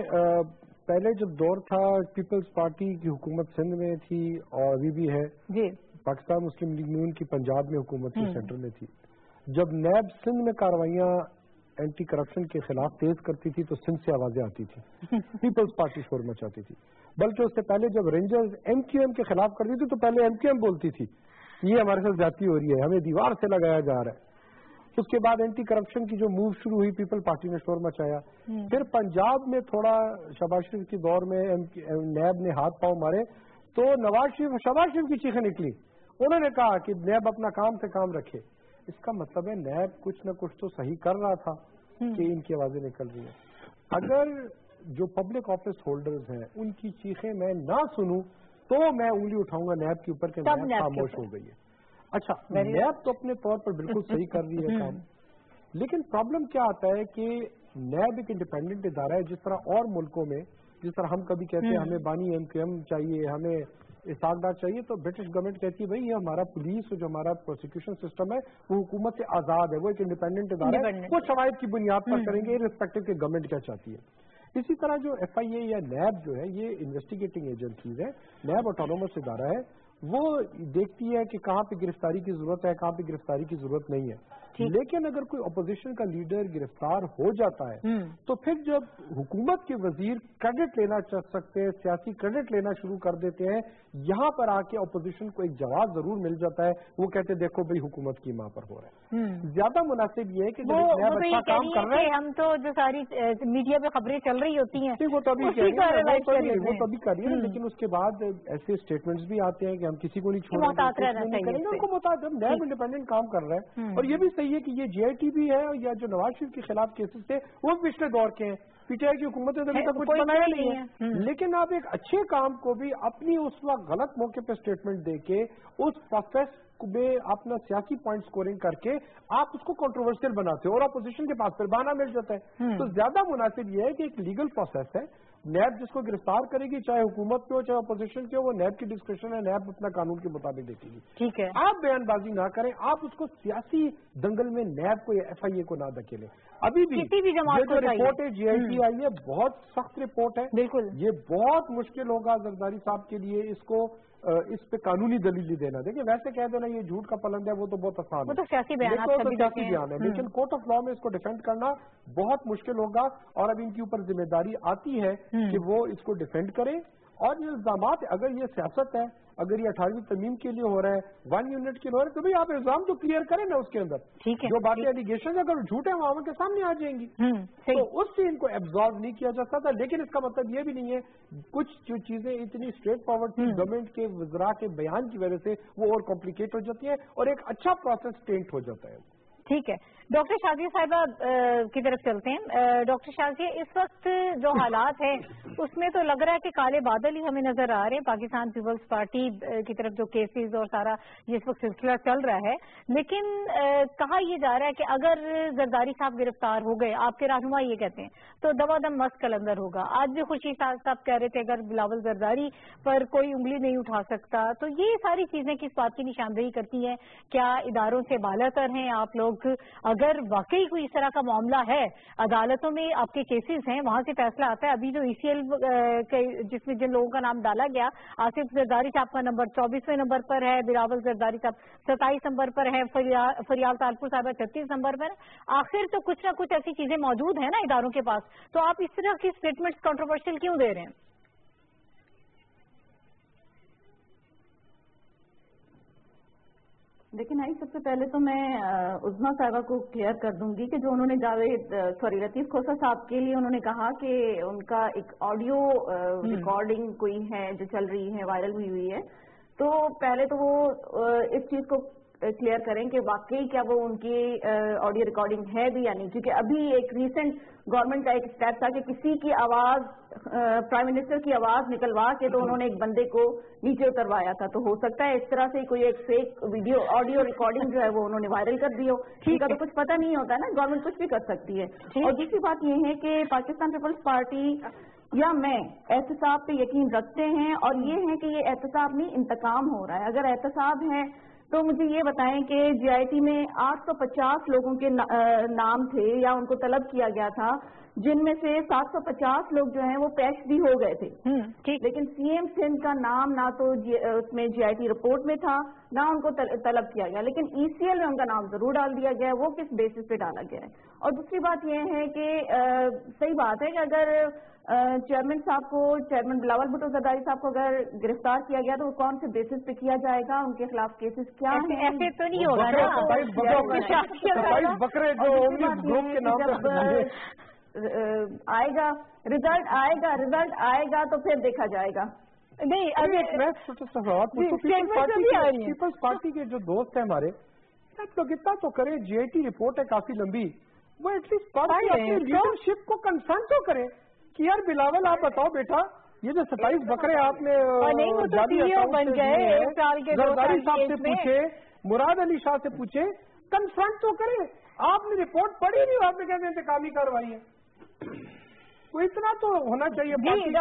B: पहले जब दौर था पीपल्स पार्टी की हुकूमत सिंध में थी और अभी भी है जी, पाकिस्तान मुस्लिम लीग नून की पंजाब में हुकूमत की सेंटर में थी। जब नैब सिंध में कार्रवाइयां एंटी करप्शन के खिलाफ तेज करती थी तो सिंध से आवाजें आती थी, पीपल्स पार्टी शोर मचाती थी। बल्कि उससे पहले जब रेंजर्स एम क्यू एम के खिलाफ करती थी तो पहले एम क्यू एम बोलती थी ये हमारे साथ ज्यादती हो रही है, हमें दीवार से लगाया जा रहा है। उसके बाद एंटी करप्शन की जो मूव शुरू हुई, पीपल पार्टी ने शोर मचाया। फिर पंजाब में थोड़ा शहबाज शरीफ के दौर में नैब ने हाथ पांव मारे तो नवाज शरीफ शहबाज शरीफ की चीखें निकली। उन्होंने कहा कि नैब अपना काम से काम रखे। इसका मतलब है नैब कुछ न कुछ तो सही कर रहा था कि इनकी आवाजें निकल रही है। अगर जो पब्लिक ऑफिस होल्डर्स हैं उनकी चीखें मैं ना सुनूं तो मैं उंगली उठाऊंगा नैब के ऊपर कि नैब खामोश हो गई है। अच्छा, नैब तो अपने तौर पर बिल्कुल सही कर रही है काम, लेकिन प्रॉब्लम क्या आता है कि नैब एक इंडिपेंडेंट इदारा है। जिस तरह और मुल्कों में, जिस तरह हम कभी कहते हैं हमें बानी एम क्यू एम चाहिए, हमें इसाकदार चाहिए, तो ब्रिटिश गवर्नमेंट कहती है भाई ये हमारा पुलिस, जो हमारा प्रोसिक्यूशन सिस्टम है वो हुकूमत से आजाद है, वो एक इंडिपेंडेंट इदारा है, वो शवायद की बुनियाद पर करेंगे रिस्पेक्टिव के गवर्नमेंट क्या चाहती है। इसी तरह जो एफ आई ए या नैब जो है ये इन्वेस्टिगेटिंग एजेंसीज है, नैब ऑटोनोमस इदारा है, वो देखती है कि कहाँ पे गिरफ्तारी की जरूरत है, कहाँ पे गिरफ्तारी की जरूरत नहीं है। لیکن اگر کوئی اپوزیشن کا لیڈر گرفتار ہو جاتا ہے تو پھر جب حکومت کے وزیر کریڈٹ لینا چاہ سکتے ہیں، سیاسی کریڈٹ لینا شروع کر دیتے ہیں، یہاں پر آ کے اپوزیشن کو ایک جواب ضرور مل جاتا ہے، وہ کہتے ہیں دیکھو بھائی حکومت کی ماں پر ہو رہا ہے۔ زیادہ مناسب یہ ہے کہ جب ایک نیا بچہ کام کر رہا ہے،
A: ہم تو جو ساری میڈیا پہ خبریں چل رہی ہوتی ہیں
B: وہ تو ابھی وہ تو ابھی کر رہی ہے، لیکن اس کے بعد ایسے اسٹیٹمنٹس بھی آتے ہیں کہ ہم کسی کو نہیں چھوڑیں گے، ان کو مطابق نیب انڈیپینڈنٹ کام کر رہا ہے۔ اور یہ بھی صحیح ہے کہ یہ جے آئی ٹی بھی ہے یا جو نواز شریف کے خلاف کیسز تھے وہ پچھلے دور کے ہیں، پی ٹی آئی کی حکومت نے ابھی تک کچھ بنایا نہیں ہے، لیکن آپ ایک اچھے کام کو بھی اپنی اس وقت غلط موقع پہ اسٹیٹمنٹ دے کے اس پروسیس میں اپنا سیاسی پوائنٹ سکورنگ کر کے آپ اس کو کنٹروورشل بناتے ہو اور اپوزیشن کے پاس پھر بہانہ مل جاتا ہے۔ تو زیادہ مناسب یہ ہے کہ ایک لیگل پروسیس ہے، نیب جس کو گرفتار کرے گی چاہے حکومت کے ہو چاہے اپوزیشن کے ہو، وہ نیب کی ڈسکریشن ہے، نیب اپنا قانون کے مطابق دیکھے گی۔
A: ٹھیک ہے،
B: آپ بیان بازی نہ کریں، آپ اس کو سیاسی دنگل میں نیب کو یا ایف آئی اے کو نہ دھکیلیں۔ ابھی بھی یہ جو رپورٹ ہے جی آئی ٹی آئی ہے بہت سخت رپورٹ ہے،
A: بالکل
B: یہ بہت مشکل ہوگا زرداری صاحب کے لیے اس کو اس پہ قانونی دلیل دینا۔ دیکھیں ویسے کہہ دینا یہ جھوٹ کا پلند ہے وہ تو بہت آسان ہے،
A: سیاسی بیان
B: ہے، لیکن کورٹ آف لا میں اس کو ڈیفینڈ کرنا بہت مشکل ہوگا، اور اب ان کے اوپر ذمہ داری آتی ہے کہ وہ اس کو ڈیفینڈ کریں۔ اور یہ الزامات اگر یہ سیاست ہے، اگر یہ اٹھارہویں ترمیم کے لیے ہو رہا ہے، ون یونٹ کے لیے ہو رہا ہے، تو بھائی آپ الزام تو کلیئر کریں نا، اس کے اندر جو باتیں ایلیگیشن اگر جھوٹ ہے وہ عوام کے سامنے آ جائیں گی، تو اس سے ان کو ایبزارو نہیں کیا جا سکتا۔ لیکن اس کا مطلب یہ بھی نہیں ہے کچھ جو چیزیں اتنی اسٹریٹ فارورڈ تھی گورنمنٹ کے وزراء کے بیان کی وجہ سے وہ اور کمپلیکیٹ ہو جاتی ہے اور ایک اچھا پروسیس ٹینٹ ہو جاتا ہے۔
A: ٹھیک ہے، ڈاکٹر شازیہ صاحبہ کی طرف چلتے ہیں۔ ڈاکٹر شازیہ، اس وقت جو حالات ہیں اس میں تو لگ رہا ہے کہ کالے بادل ہی ہمیں نظر آ رہے ہیں، پاکستان پیپلز پارٹی کی طرف جو کیسز اور سارا جس وقت سلسلہ چل رہا ہے، لیکن کہا یہ جا رہا ہے کہ اگر زرداری صاحب گرفتار ہو گئے، آپ کے رہنما یہ کہتے ہیں، تو دوا دم مست کلندر ہوگا۔ آج بھی خورشید صاحب کہہ رہے تھے اگر بلاول زرداری پر کوئی انگلی نہیں اٹھا سکتا، تو یہ ساری چیزیں کس بات کی نشاندہی کرتی ہیں؟ کیا اداروں سے بالاتر ہیں آپ لوگ؟ اگر واقعی کوئی اس طرح کا معاملہ ہے، عدالتوں میں آپ کے کیسز ہیں، وہاں سے فیصلہ آتا ہے۔ ابھی جو ای سی ایل جس میں جن لوگوں کا نام ڈالا گیا، آصف زرداری صاحب کا نمبر چوبیسویں نمبر پر ہے، بلاول زرداری صاحب ستائیس نمبر پر ہے، فریال تالپور صاحب چھتیس نمبر پر۔ آخر تو کچھ نہ کچھ ایسی چیزیں موجود ہیں نا اداروں کے پاس، تو آپ اس طرح کی اسٹیٹمنٹس کنٹروورشل کیوں دے رہے ہیں؟
C: لیکن آئی سب سے پہلے تو میں عظمیٰ صاحبہ کو کلیئر کر دوں گی کہ جو انہوں نے جاوید سوری لطیف کھوسہ صاحب کے لیے انہوں نے کہا کہ ان کا ایک آڈیو ریکارڈنگ کوئی ہے جو چل رہی ہے، وائرل ہوئی ہوئی ہے، تو پہلے تو وہ اس چیز کو کلیئر کریں کہ واقعی کیا وہ ان کی آڈیو ریکارڈنگ ہے بھی یا نہیں، کیونکہ ابھی ایک ریسنٹ گورنمنٹ کا ایک اسٹیپ تھا کہ کسی کی آواز پرائم منسٹر کی آواز نکلوا کے تو انہوں نے ایک بندے کو نیچے اتروایا تھا، تو ہو سکتا ہے اس طرح سے کوئی ایک فیک ویڈیو آڈیو ریکارڈنگ جو ہے وہ انہوں نے وائرل کر دی ہو، ان کا تو کچھ پتہ نہیں ہوتا ہے نا، گورنمنٹ کچھ بھی کر سکتی ہے۔ اور دوسری بات یہ ہے کہ پاکستان پیپلز پارٹی یا میں احتساب پہ یقین رکھتے ہیں، اور یہ ہے کہ یہ احتساب نہیں انتقام ہو رہا ہے۔ اگر احتساب ہے تو مجھے یہ بتائیں کہ جی آئی ٹی میں آٹھ سو پچاس لوگوں کے نام تھے یا ان کو طلب کیا گیا تھا، جن میں سے سات سو پچاس لوگ جو ہیں وہ پیش بھی ہو گئے تھے، لیکن سی ایم سندھ کا نام نہ تو اس میں جی آئی ٹی رپورٹ میں تھا نہ ان کو طلب کیا گیا، لیکن ای سی ایل میں ان کا نام ضرور ڈال دیا گیا ہے۔ وہ کس بیسس پہ ڈالا گیا ہے؟ اور دوسری بات یہ ہے کہ صحیح بات ہے کہ اگر چیئرمین صاحب کو چیئرمین بلاول بھٹو زرداری صاحب کو اگر گرفتار کیا گیا تو وہ کون سے بیسس پہ کیا جائے گا، ان کے خلاف کیسز کیا ہیں؟
A: ایسے تو نہیں ہوگا نا، آئے گا ریزلٹ آئے گا ریزلٹ آئے گا تو پھر دیکھا جائے گا۔
B: نہیں پیپلز پارٹی کے جو دوست ہیں ہمارے، تو کتنا تو کریں، جی آئی ٹی رپورٹ ہے کافی لمبی، وہ ایٹ لیسٹ لیڈرشپ کو کنسرن تو کریں کہ یار بلاول آپ بتاؤ بیٹا یہ جو ستائیس بکرے آپ نے زرداری صاحب سے پوچھے، مراد علی شاہ سے پوچھے، کنسرن تو کریں۔ آپ نے رپورٹ پڑھی نہیں، آپ نے کہتے ہیں انتقامی کارروائی ہے، تو اتنا تو ہونا چاہیے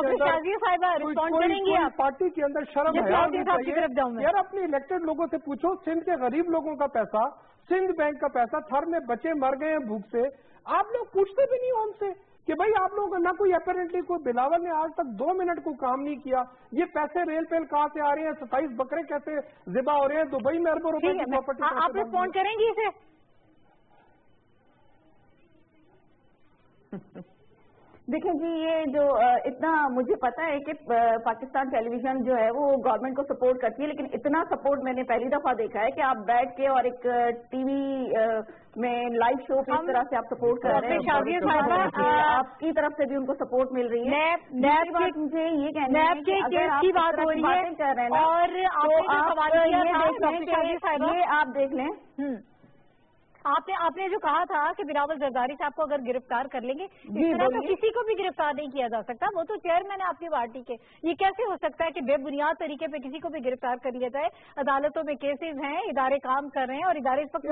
B: پارٹی کے اندر شرم ہے یار۔ اپنے الیکٹڈ لوگوں سے پوچھو، سندھ کے غریب لوگوں کا پیسہ، سندھ بینک کا پیسہ، تھر میں بچے مر گئے ہیں بھوک سے، آپ لوگ پوچھتے بھی نہیں ہو ان سے کہ بھائی آپ لوگوں کو نہ کوئی اپیرنٹلی کوئی بلاول نے آج تک دو منٹ کو کام نہیں کیا، یہ پیسے ریل پیل کہاں سے آ رہے ہیں، ستائیس بکرے کیسے ذبح ہو رہے ہیں، دبئی میں اربوں روپے کی پراپرٹی۔
A: آپ رسپونڈ کریں گے اسے؟
C: دیکھیں جی، یہ جو اتنا مجھے پتا ہے کہ پاکستان ٹیلی ویژن جو ہے وہ گورنمنٹ کو سپورٹ کرتی ہے، لیکن اتنا سپورٹ میں نے پہلی دفعہ دیکھا ہے کہ آپ بیٹھ کے اور ایک ٹی وی میں لائیو شو پہ اس طرح سے آپ سپورٹ کر رہے ہیں، آپ کی طرف سے بھی ان کو سپورٹ مل رہی ہے۔ مجھے یہ کہنا ہے کہ اگر آپ باتیں کر رہے ہیں اور یہ آپ دیکھ لیں،
A: آپ نے آپ نے جو کہا تھا کہ بلاول زرداری صاحب کو اگر گرفتار کر لیں گے، اس طرح تو کسی کو بھی گرفتار نہیں کیا جا سکتا، وہ تو چیئرمین ہے آپ کی پارٹی کے، یہ کیسے ہو سکتا ہے کہ بے بنیاد طریقے پہ کسی کو بھی گرفتار کر لیا جائے؟ عدالتوں میں کیسز ہیں، ادارے کام کر رہے ہیں اور ادارے اس وقت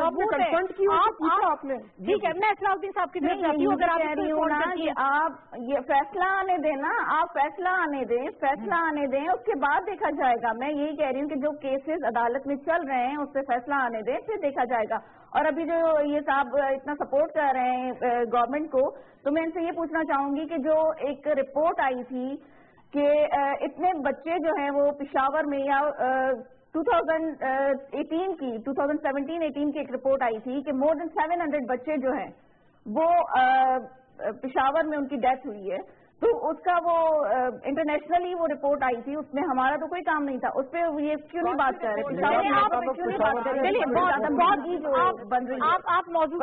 A: ٹھیک ہے۔ میں اسلام الدین صاحب کی طرف جاتی ہوں، اگر
C: آپ یہ فیصلہ آنے دیں نا، آپ فیصلہ آنے دیں فیصلہ آنے دیں اس کے بعد دیکھا جائے گا۔ میں یہی کہہ رہی ہوں کہ جو کیسز عدالت میں چل رہے ہیں اس پہ فیصلہ آنے دیں، پھر دیکھا جائے گا۔ اور ابھی جو یہ صاحب اتنا سپورٹ کر رہے ہیں گورنمنٹ کو، تو میں ان سے یہ پوچھنا چاہوں گی کہ جو ایک رپورٹ آئی تھی کہ اتنے بچے جو ہیں وہ پشاور میں یا ٹو تھاؤزینڈ ایٹین کی ٹو تھاؤزینڈ سیونٹین ایٹین کی ایک رپورٹ آئی تھی کہ مور دین سیون ہنڈریڈ بچے جو ہیں وہ پشاور میں ان کی ڈیتھ ہوئی ہے، تو اس کا وہ انٹرنیشنلی وہ رپورٹ آئی تھی، اس میں ہمارا تو کوئی کام نہیں تھا، اس پہ یہ کیوں نہیں بات کر رہے؟
A: آپ موضوع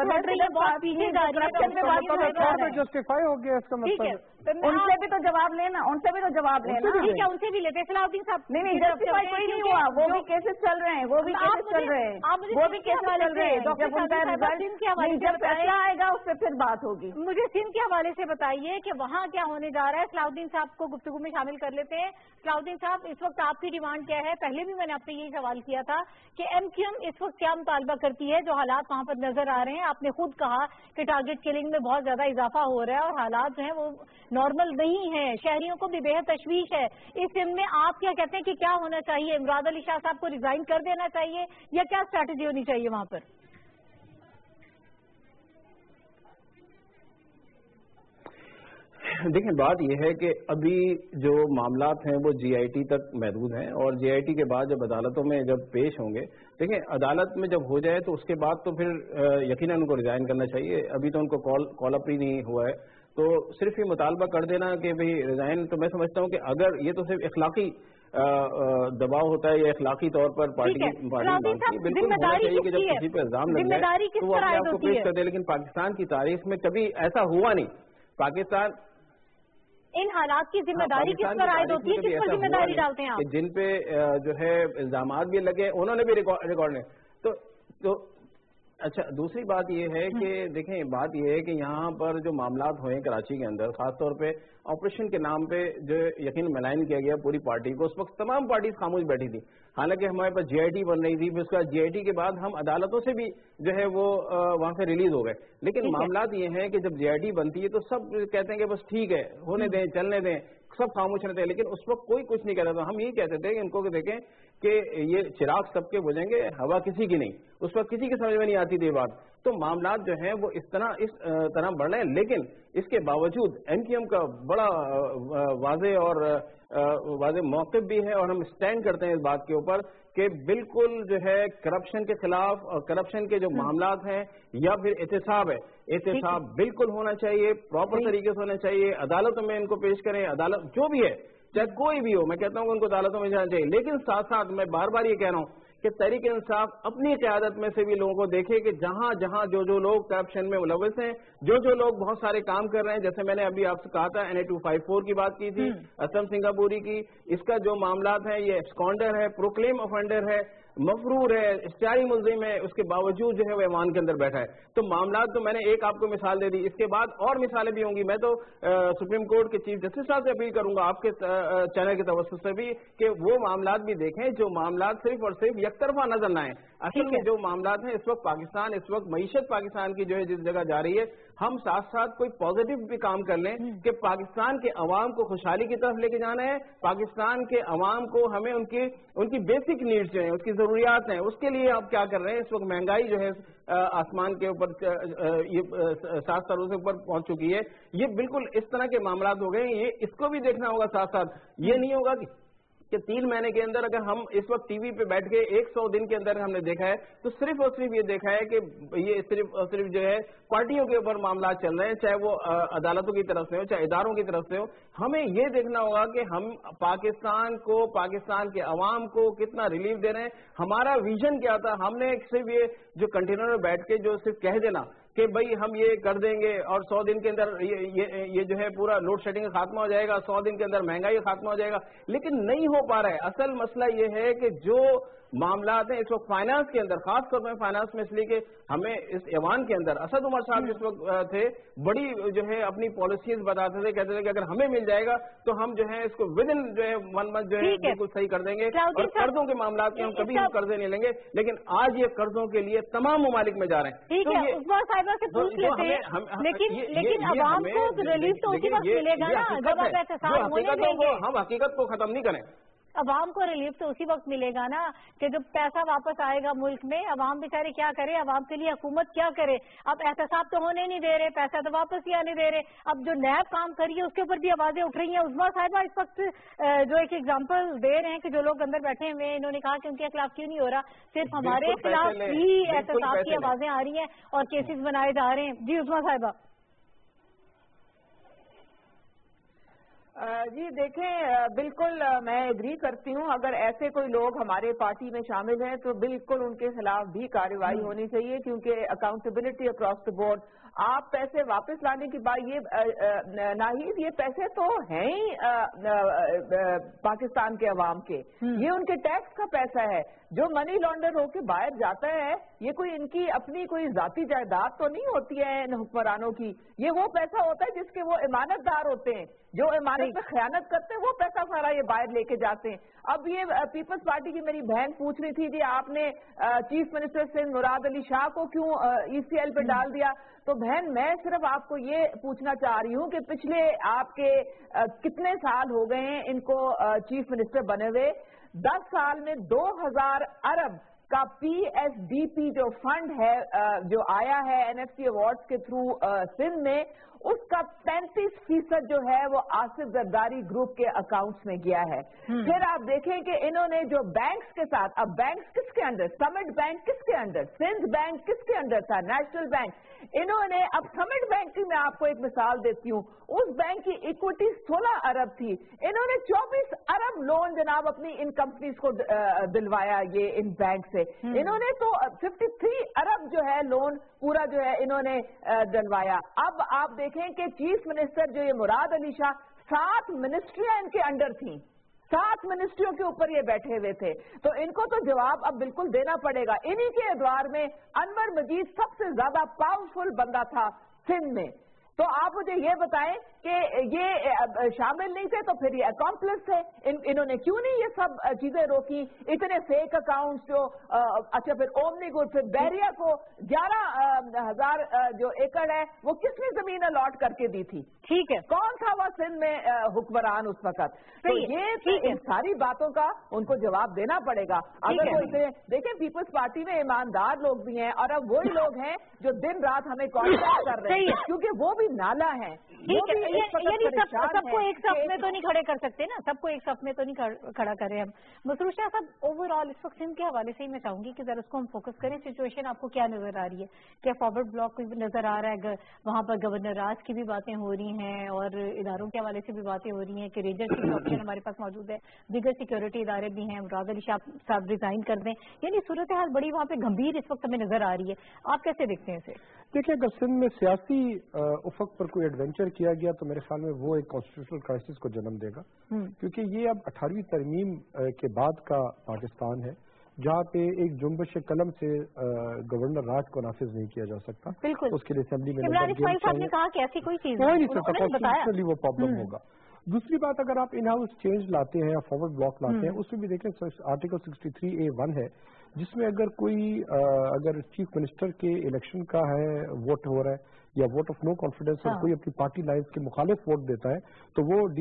B: جسٹیفائی ہو گیا اس کا مطلب
C: ان سے بھی تو جواب لینا، ان سے بھی تو جواب لینا،
A: ٹھیک ہے، ان سے بھی لیتے صلاح الدین صاحب۔
C: نہیں نہیں جسٹیفائی کوئی نہیں ہوا، وہ بھی کیسز چل رہے ہیں، وہ بھی کیسز چل رہے ہیں، وہ بھی کیسز چل رہے ہیں۔ جب ان کا رزلٹ جب فیصلہ آئے گا اس سے پھر بات ہوگی۔
A: مجھے سندھ کے حوالے سے بتائیے کہ وہاں کیا ہونے جا رہا ہے؟ صلاح الدین صاحب کو گفتگو میں شامل کر لیتے ہیں۔ صلاح الدین صاحب، اس وقت آپ کی ڈیمانڈ کیا ہے؟ پہلے بھی میں نے آپ سے یہی سوال کیا تھا کہ ایم کیو ایم اس وقت کیا مطالبہ کرتی ہے؟ جو حالات وہاں پر نظر آ رہے ہیں، آپ نے خود کہا کہ ٹارگٹ کلنگ میں بہت زیادہ اضافہ ہو رہا ہے اور حالات جو ہیں وہ نارمل نہیں ہیں، شہریوں کو بھی بے حد تشویش ہے۔ اس سم میں آپ کیا کہتے ہیں کہ کیا ہونا چاہیے؟ مراد علی شاہ صاحب کو ریزائن کر دینا چاہیے یا کیا اسٹریٹجی ہونی چاہیے وہاں پر؟
D: دیکھیں، بات یہ ہے کہ ابھی جو معاملات ہیں وہ جی آئی ٹی تک محدود ہیں، اور جی آئی ٹی کے بعد جب عدالتوں میں جب پیش ہوں گے، دیکھیں عدالت میں جب ہو جائے تو اس کے بعد تو پھر یقیناً ان کو ریزائن کرنا چاہیے۔ ابھی تو ان کو کال کال اپ ہی نہیں ہوا ہے، تو صرف یہ مطالبہ کر دینا کہ بھئی ریزائن، تو میں سمجھتا ہوں کہ اگر یہ تو صرف اخلاقی دباؤ ہوتا ہے یا اخلاقی طور پر پارٹی پارٹی بالکل ہونا چاہیے کہ جب کسی پہ الزام لگ جائے تو وہ اپنے آپ کو پیش کر دے، لیکن پاکستان کی تاریخ میں کبھی ایسا ہوا نہیں۔ پاکستان
A: ان حالات کی ذمہ داری کس پر عائد ہوتی ہے؟ کس پر ذمہ داری ڈالتے ہیں آپ؟
D: جن پہ جو ہے الزامات بھی لگے انہوں نے بھی ریکارڈ نے تو اچھا، دوسری بات یہ ہے کہ دیکھیں، بات یہ ہے کہ یہاں پر جو معاملات ہوئے کراچی کے اندر، خاص طور پہ آپریشن کے نام پہ جو یقین ملائن کیا گیا پوری پارٹی کو، اس وقت تمام پارٹیز خاموش بیٹھی تھی، حالانکہ ہمارے پاس جے آئی ٹی بن رہی تھی، پھر اس کا جے آئی ٹی کے بعد ہم عدالتوں سے بھی جو ہے وہ وہاں سے ریلیز ہو گئے، لیکن معاملات یہ ہیں کہ جب جے آئی ٹی بنتی ہے تو سب کہتے ہیں کہ بس ٹھیک ہے، ہونے دیں، چلنے دیں، سب خاموش رہتے ہیں، لیکن اس وقت کوئی کچھ نہیں کہتا تھا۔ ہم یہی کہتے تھے کہ ان کو دیکھیں کہ یہ چراغ سب کے بجھیں گے، ہوا کسی کی نہیں، اس وقت کسی کی سمجھ میں نہیں آتی تھی بات، تو معاملات جو ہیں وہ اس طرح اس طرح بڑھ رہے ہیں، لیکن اس کے باوجود ایم کیو ایم کا بڑا واضح اور واضح موقف بھی ہے، اور ہم اسٹینڈ کرتے ہیں اس بات کے اوپر کہ بالکل جو ہے کرپشن کے خلاف، اور کرپشن کے جو معاملات ہیں یا پھر احتساب ہے، احتساب بالکل ہونا چاہیے، پراپر طریقے سے ہونا چاہیے، عدالتوں میں ان کو پیش کریں، عدالت جو بھی ہے چاہے کوئی بھی ہو، میں کہتا ہوں کہ ان کو عدالتوں میں جانا چاہیے، لیکن ساتھ ساتھ میں بار بار یہ کہہ رہا ہوں کہ تحریک انصاف اپنی قیادت میں سے بھی لوگوں کو دیکھے کہ جہاں جہاں جو جو لوگ کرپشن میں ملوث ہیں، جو جو لوگ بہت سارے کام کر رہے ہیں، جیسے میں نے ابھی آپ سے کہا تھا N A two five four کی بات کی تھی، اسم سنگاپوری کی، اس کا جو معاملات ہیں یہ ایبسکانڈر ہے، پروکلیم افینڈر ہے، مفرور ہے، اشتہاری ملزم ہے، اس کے باوجود جو ہے وہ ایوان کے اندر بیٹھا ہے، تو معاملات تو میں نے ایک آپ کو مثال دے دی، اس کے بعد اور مثالیں بھی ہوں گی۔ میں تو سپریم کورٹ کے چیف جسٹس صاحب سے اپیل کروں گا آپ کے چینل کے توسط سے بھی کہ وہ معاملات بھی دیکھیں جو معاملات صرف اور صرف یک طرفہ نظر نہ آئیں۔ اصل میں جو معاملات ہیں اس وقت پاکستان، اس وقت معیشت پاکستان کی جو ہے جس جگہ جا رہی ہے، ہم ساتھ ساتھ کوئی پازیٹیو بھی کام کر لیں کہ پاکستان کے عوام کو خوشحالی کی طرف لے کے جانا ہے، پاکستان کے عوام کو ہمیں ان کی ان کی بیسک نیڈز جو ہیں، اس کی ضروریات ہیں، اس کے لیے آپ کیا کر رہے ہیں؟ اس وقت مہنگائی جو ہے آسمان کے اوپر یہ سات سالوں سے اوپر پہنچ چکی ہے، یہ بالکل اس طرح کے معاملات ہو گئے ہیں، یہ اس کو بھی دیکھنا ہوگا ساتھ ساتھ، یہ نہیں ہوگا کہ کہ تین مہینے کے اندر اگر ہم اس وقت ٹی وی پہ بیٹھ کے ایک سو دن کے اندر ہم نے دیکھا ہے تو صرف اور صرف یہ دیکھا ہے کہ یہ صرف اور صرف جو ہے پارٹیوں کے اوپر معاملات چل رہے ہیں، چاہے وہ عدالتوں کی طرف سے ہو چاہے اداروں کی طرف سے ہو. ہمیں یہ دیکھنا ہوگا کہ ہم پاکستان کو پاکستان کے عوام کو کتنا ریلیف دے رہے ہیں. ہمارا ویژن کیا تھا؟ ہم نے صرف یہ جو کنٹینر میں بیٹھ کے جو صرف کہہ دینا کہ بھئی ہم یہ کر دیں گے اور سو دن کے اندر یہ جو ہے پورا لوڈ شیڈنگ خاتمہ ہو جائے گا، سو دن کے اندر مہنگائی خاتمہ ہو جائے گا، لیکن نہیں ہو پا رہا ہے. اصل مسئلہ یہ ہے کہ جو معاملات ہیں اس وقت فائنانس کے اندر، خاص طور پر فائنانس میں، اس لیے کہ ہمیں اس ایوان کے اندر اسد عمر صاحب جس وقت تھے بڑی جو ہے اپنی پالیسیز بتاتے تھے، کہتے تھے کہ اگر ہمیں مل جائے گا تو ہم جو ہے اس کو ود ان جو ہے ون منتھ جو ہے بالکل صحیح کر دیں گے. اور قرضوں کے معاملات میں ہم کبھی ہم قرضے نہیں لیں گے، لیکن آج یہ قرضوں کے لیے تمام ممالک میں جا رہے ہیں.
A: ٹھیک ہے، عثمان صاحبہ سے پوچھ لیتے ہیں، لیکن لیکن عوام کو ریلیف تو اسی وقت ملے گا نا جب آپ احتساب ہونے دیں گے.
D: ہم حقیقت کو ختم نہیں کریں.
A: عوام کو ریلیف تو اسی وقت ملے گا نا کہ جب پیسہ واپس آئے گا ملک میں. عوام بیچارے کیا کرے؟ عوام کے لیے حکومت کیا کرے؟ اب احتساب تو ہونے نہیں دے رہے، پیسہ تو واپس ہی آنے دے رہے. اب جو نیب کام کری ہے اس کے اوپر بھی آوازیں اٹھ رہی ہیں. عظمیٰ صاحبہ اس وقت جو ایک ایگزامپل دے رہے ہیں کہ جو لوگ اندر بیٹھے ہوئے ہیں، انہوں نے کہا کہ ان کے خلاف کیوں نہیں ہو رہا، صرف ہمارے خلاف ہی احتساب کی آوازیں آ رہی ہیں اور کیسز بنائے جا رہے ہیں. جی عظمیٰ صاحبہ.
E: جی دیکھیں، بالکل میں ایگری کرتی ہوں. اگر ایسے کوئی لوگ ہمارے پارٹی میں شامل ہیں تو بالکل ان کے خلاف بھی کارروائی ہونی چاہیے، کیونکہ اکاؤنٹیبلٹی اکراس دا بورڈ. آپ پیسے واپس لانے کی بات، یہ ناہید یہ پیسے تو ہیں ہی پاکستان کے عوام کے، یہ ان کے ٹیکس کا پیسہ ہے. جو منی لانڈر ہو کے باہر جاتا ہے یہ کوئی ان کی اپنی کوئی ذاتی جائیداد تو نہیں ہوتی ہے ان حکمرانوں کی. یہ وہ پیسہ ہوتا ہے جس کے وہ امانت دار ہوتے ہیں، جو امانت میں خیانت کرتے ہیں وہ پیسہ سارا یہ باہر لے کے جاتے ہیں. اب یہ پیپلز پارٹی کی میری بہن پوچھ رہی تھی کہ آپ نے چیف منسٹر سے مراد علی شاہ کو کیوں ای سی ایل پہ ڈال دیا. تو بہن میں صرف آپ کو یہ پوچھنا چاہ رہی ہوں کہ پچھلے آپ کے کتنے سال ہو گئے ہیں ان کو چیف منسٹر بنے ہوئے؟ دس سال میں دو ہزار ارب کا پی ایس ڈی پی جو فنڈ ہے جو آیا ہے این ایف سی ایوارڈز کے تھرو سندھ میں، اس کا پینتیس فیصد جو ہے وہ آصف زرداری گروپ کے اکاؤنٹس میں گیا ہے. پھر آپ دیکھیں کہ انہوں نے جو بینکس کے ساتھ، اب بینکس کس کے انڈر؟ سمٹ بینک کس کے انڈر؟ سندھ بینک کس کے انڈر تھا؟ National bank. انہوں نے اب سمٹ بینک کی میں آپ کو ایک مثال دیتی ہوں، اس بینک کی اکوٹی سولہ ارب تھی، انہوں نے چوبیس ارب لون جناب اپنی ان کمپنیز کو دلوایا یہ ان بینک سے. انہوں نے تو ففٹی تھری ارب جو ہے لون پورا جو ہے انہوں نے دلوایا. اب آپ دیکھیں کہ چیف منسٹر جو یہ مراد علی شاہ، سات منسٹریاں ان کے انڈر تھیں، سات منسٹریوں کے اوپر یہ بیٹھے ہوئے تھے. تو ان کو تو جواب اب بالکل دینا پڑے گا. انہی کے ادوار میں انور مجید سب سے زیادہ پاورفل بندہ تھا سندھ میں. تو آپ مجھے یہ بتائیں کہ یہ شامل نہیں تھے تو پھر یہ اکامپلس تھے. انہوں نے کیوں نہیں یہ سب چیزیں روکی؟ اتنے فیک اکاؤنٹس جو اچھا پھر اومنی گڈ، پھر بحریہ کو گیارہ ہزار جو ایکڑ ہے وہ کس نے زمین الاٹ کر کے دی تھی؟ ٹھیک ہے، کون تھا وہ سندھ میں حکمران اس وقت؟ تو یہ ساری باتوں کا ان کو جواب دینا پڑے گا. اگر وہ اتنے دیکھیں پیپلز پارٹی میں ایماندار لوگ بھی ہیں اور اب وہی لوگ ہیں جو دن رات ہمیں کانٹیکٹ کر رہے ہیں کیونکہ وہ بھی نالا ہے.
A: یعنی سب کو ایک صف میں تو نہیں کھڑے کر سکتے نا، سب کو ایک صف میں تو نہیں کھڑا کرے ہم. مسرور شاہ صاحب، اوور آل اس وقت سندھ کے حوالے سے ہی میں چاہوں گی کہ ذرا اس کو ہم فوکس کریں. سچویشن آپ کو کیا نظر آ رہی ہے؟ کیا فارورڈ بلاک کو نظر آ رہا ہے؟ وہاں پر گورنر راج کی بھی باتیں ہو رہی ہیں اور اداروں کے حوالے سے بھی باتیں ہو رہی ہیں کہ ریجر کی آپشن ہمارے پاس موجود ہے، دیگر سیکورٹی ادارے بھی ہیں، مراد علی شاہ صاحب ریزائن کر دیں. یعنی صورتحال بڑی وہاں پہ گمبھیر اس وقت ہمیں نظر آ رہی ہے. آپ کیسے دیکھتے ہیں اسے؟
B: دیکھیں، اگر سندھ میں سیاسی افق پر کوئی ایڈونچر کیا گیا تو میرے خیال میں وہ ایک کانسٹیٹیوشنل کرائسس کو جنم دے گا، کیونکہ یہ اب اٹھارہویں ترمیم کے بعد کا پاکستان ہے جہاں پہ ایک جنبش قلم سے گورنر راج کو نافذ نہیں کیا جا سکتا. اس کے لیے اسمبلی میں
A: نے کہا کہ ایسی کوئی چیز
B: نہیں سکتا، کانسٹیٹیوشنلی وہ پرابلم ہوگا. دوسری بات، اگر آپ ان ہاؤس چینج لاتے ہیں یا فارورڈ بلاک لاتے ہیں، اس میں بھی دیکھیں article sixty three A one ہے جس میں اگر کوئی اگر چیف منسٹر کے الیکشن کا ہے ووٹ ہو رہا ہے یا ووٹ آف نو کانفیڈنس اور کوئی اپنی پارٹی لائنز کے مخالف ووٹ دیتا ہے تو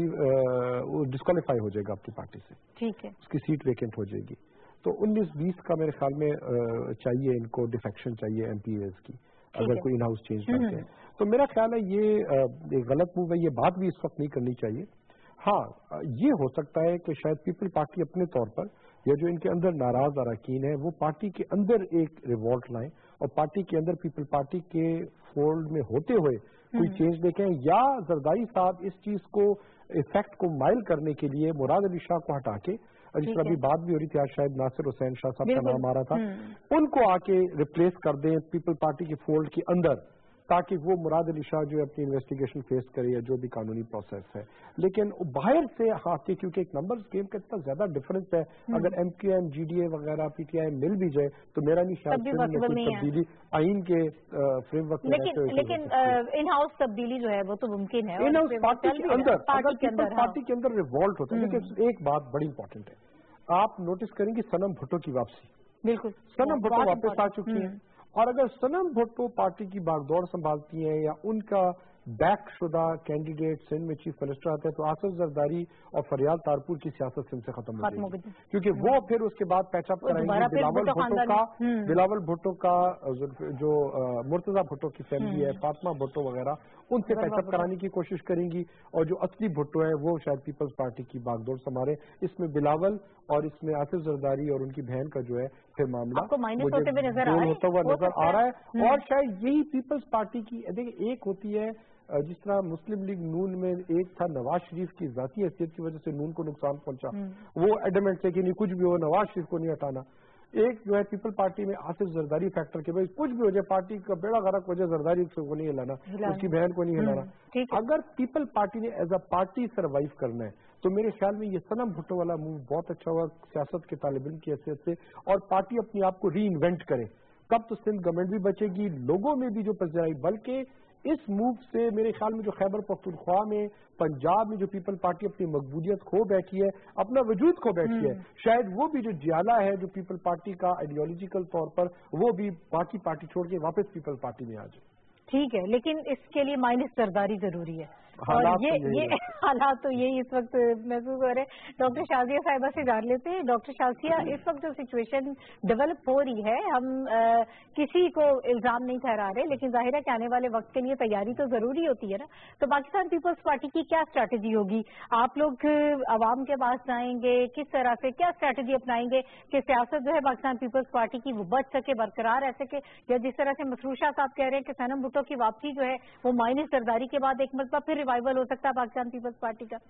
B: وہ ڈسکوالیفائی ہو جائے گا آپ کی پارٹی سے، ٹھیک ہے، اس کی سیٹ ویکینٹ ہو جائے گی. تو انیس بیس کا میرے خیال میں چاہیے ان کو ڈیفیکشن چاہیے ایم پی ایز کی اگر کوئی ان ہاؤس چینج کرتے ہیں. تو میرا خیال ہے یہ غلط موو ہے، یہ بات بھی اس وقت نہیں کرنی چاہیے. ہاں یہ ہو سکتا ہے کہ شاید پیپل پارٹی اپنے طور پر یا جو ان کے اندر ناراض اراکین ہیں وہ پارٹی کے اندر ایک ریوولٹ لائیں اور پارٹی کے اندر پیپل پارٹی کے فولڈ میں ہوتے ہوئے کوئی چینج دیکھیں، یا زرداری صاحب اس چیز کو افیکٹ کو مائل کرنے کے لیے مراد علی شاہ کو ہٹا کے، جس طرح ابھی بات بھی ہو رہی تھی، آج شاید ناصر حسین شاہ صاحب کا نام آ رہا تھا، ان کو آ کے ریپلیس کر دیں پیپل پارٹی کے فولڈ کے اندر، تاکہ وہ مراد علی شاہ جو اپنی انویسٹیگیشن فیس کرے یا جو بھی قانونی پروسیس ہے. لیکن باہر سے ہاں کیونکہ ایک نمبر گیم کا اتنا زیادہ ڈفرنس ہے، اگر M Q M G D A وغیرہ پی ٹی آئی مل بھی جائے تو میرا نہیں خیال سے تبدیلی آئین کے فریم ورک میں
A: لیکن ان ہاؤس تبدیلی جو ہے وہ تو ممکن ہے،
B: ان ہاؤس پارٹی کے اندر پارٹی کے اندر ریوولٹ ہوتا ہے. لیکن ایک بات بڑی امپورٹنٹ ہے، آپ نوٹس کریں گے سنم بھٹو کی واپسی. بالکل سنم بھٹو واپس آ چکی ہیں، اور اگر سنم بھٹو پارٹی کی باغ دوڑ سنبھالتی ہیں یا ان کا بیک شدہ کینڈیڈیٹ سندھ میں چیف منسٹر آتا ہے تو آصف زرداری اور فریال تارپور کی سیاست سندھ سے ختم ہو جائے گی، کیونکہ وہ پھر اس کے بعد پیچ اپ کرائیں گے بلاول بھٹو کا بلاول بھٹو کا جو مرتضی بھٹو کی فیملی ہے، فاطمہ بھٹو وغیرہ، ان سے پیچ اپ کرانے کی کوشش کریں گی، اور جو اصلی بھٹو ہے وہ شاید پیپلز پارٹی کی باغ دوڑ سنبھالے. اس میں بلاول اور اس میں آصف زرداری اور ان کی بہن کا جو ہے پھر معاملہ ہوتا ہوا نظر آ رہا ہے. اور شاید یہی پیپلز پارٹی کی دیکھیں ایک ہوتی ہے، جس طرح مسلم لیگ نون میں ایک تھا نواز شریف کی ذاتی حیثیت کی وجہ سے نون کو نقصان پہنچا، وہ ایڈمنٹ تھے کہ نہیں کچھ بھی ہو نواز شریف کو نہیں ہٹانا. ایک جو ہے پیپل پارٹی میں آصف زرداری فیکٹر کے بھائی کچھ بھی ہو جائے پارٹی کا بیڑا غرق ہو جائے زرداری کو نہیں ہلانا، اس کی بہن کو نہیں ہلانا. اگر پیپل پارٹی نے ایز اے پارٹی سروائیو کرنا ہے تو میرے خیال میں یہ سنم بھٹو والا موو بہت اچھا ہوا سیاست کے طالب علم کی حیثیت سے، اور پارٹی اپنے آپ کو ری انوینٹ کرے. تب تو سندھ گورنمنٹ بھی بچے گی، لوگوں میں بھی جو پذیرائی، بلکہ اس موو سے میرے خیال میں جو خیبر پختونخوا میں پنجاب میں جو پیپل پارٹی اپنی مقبولیت کھو بیٹھی ہے، اپنا وجود کھو بیٹھی ہے، شاید وہ بھی جو جیالہ ہے جو پیپل پارٹی کا آئیڈیالوجیکل طور پر، وہ بھی باقی پارٹی چھوڑ کے واپس پیپل پارٹی میں آ جائے. ٹھیک
A: ہے، لیکن اس کے لیے مائنس سرداری ضروری ہے، اور یہ یہ حالات تو یہی اس وقت محسوس ہو رہے ہیں. ڈاکٹر شازیہ صاحبہ سے جان لیتے ہیں. ڈاکٹر شازیہ، اس وقت جو سچویشن ڈیولپ ہو رہی ہے، ہم کسی کو الزام نہیں ٹھہرا رہے، لیکن ظاہر ہے کہ آنے والے وقت کے لیے تیاری تو ضروری ہوتی ہے نا. تو پاکستان پیپلز پارٹی کی کیا اسٹریٹجی ہوگی؟ آپ لوگ عوام کے پاس جائیں گے، کس طرح سے کیا اسٹریٹجی اپنائیں گے کہ سیاست جو ہے پاکستان پیپلز پارٹی کی وہ بچ سکے، برقرار رہ سکے، یا جس طرح سے مسرور شاہ صاحب کہہ رہے ہیں کہ سنم بھٹو کی واپسی جو ہے وہ مائنس زرداری کے بعد ایک مرتبہ پھر ریوائول ہو سکتا ہے پاکستان پیپلز پارٹی کا؟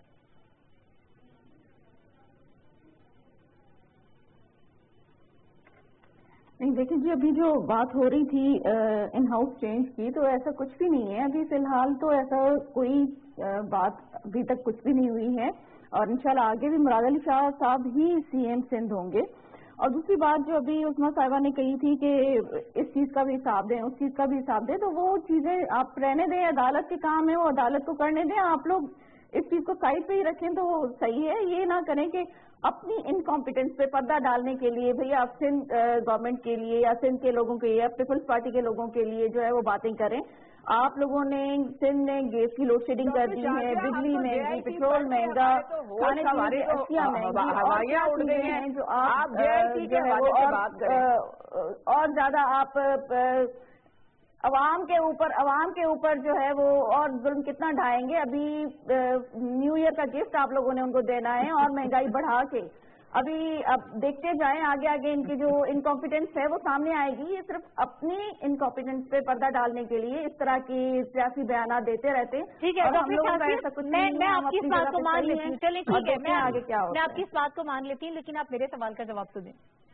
C: نہیں دیکھیں جی، ابھی جو بات ہو رہی تھی ان ہاؤس چینج کی، تو ایسا کچھ بھی نہیں ہے ابھی فی الحال، تو ایسا کوئی بات ابھی تک کچھ بھی نہیں ہوئی ہے، اور انشاءاللہ آگے بھی مراد علی شاہ صاحب ہی سی ایم سندھ ہوں گے. اور دوسری بات جو ابھی عثمہ صاحبہ نے کہی تھی کہ اس چیز کا بھی حساب دیں، اس چیز کا بھی حساب دیں، تو وہ چیزیں آپ رہنے دیں، عدالت کے کام ہے، وہ عدالت کو کرنے دیں. آپ لوگ اس چیز کو سائڈ پہ ہی رکھیں تو وہ صحیح ہے. یہ نہ کریں کہ اپنی انکمپیٹنس پہ پردہ ڈالنے کے لیے بھئی آپ سندھ گورنمنٹ کے لیے یا سندھ کے لوگوں کے لیے، پیپلز پارٹی کے لوگوں کے لیے جو ہے وہ باتیں کریں. آپ لوگوں نے سندھ میں گیس کی لوڈ شیڈنگ کر دی ہے، بجلی مہنگی، پیٹرول مہنگا، کھانے پینے کی اشیاء مہنگی، ہوائیاں اڑ گئی ہیں جو آپ جو ہے وہ اور زیادہ آپ عوام کے اوپر عوام کے اوپر جو ہے وہ اور ظلم کتنا ڈھائیں گے. ابھی نیو ایئر کا گفٹ آپ لوگوں نے ان کو دینا ہے، اور مہنگائی بڑھا کے ابھی اب دیکھتے جائیں آگے آگے ان کی جو انکمپیٹنس ہے وہ سامنے آئے گی. یہ صرف اپنی انکمپیٹنس پہ پردہ ڈالنے کے لیے اس طرح کی سیاسی بیانات دیتے رہتے ہیں.
A: ٹھیک ہے، میں آپ کی اس بات کو مان لیتی ہوں، چلیں ٹھیک ہے، میں آپ کی اس بات کو مان لیتی ہوں، لیکن آپ میرے سوال کا جواب تو دیں.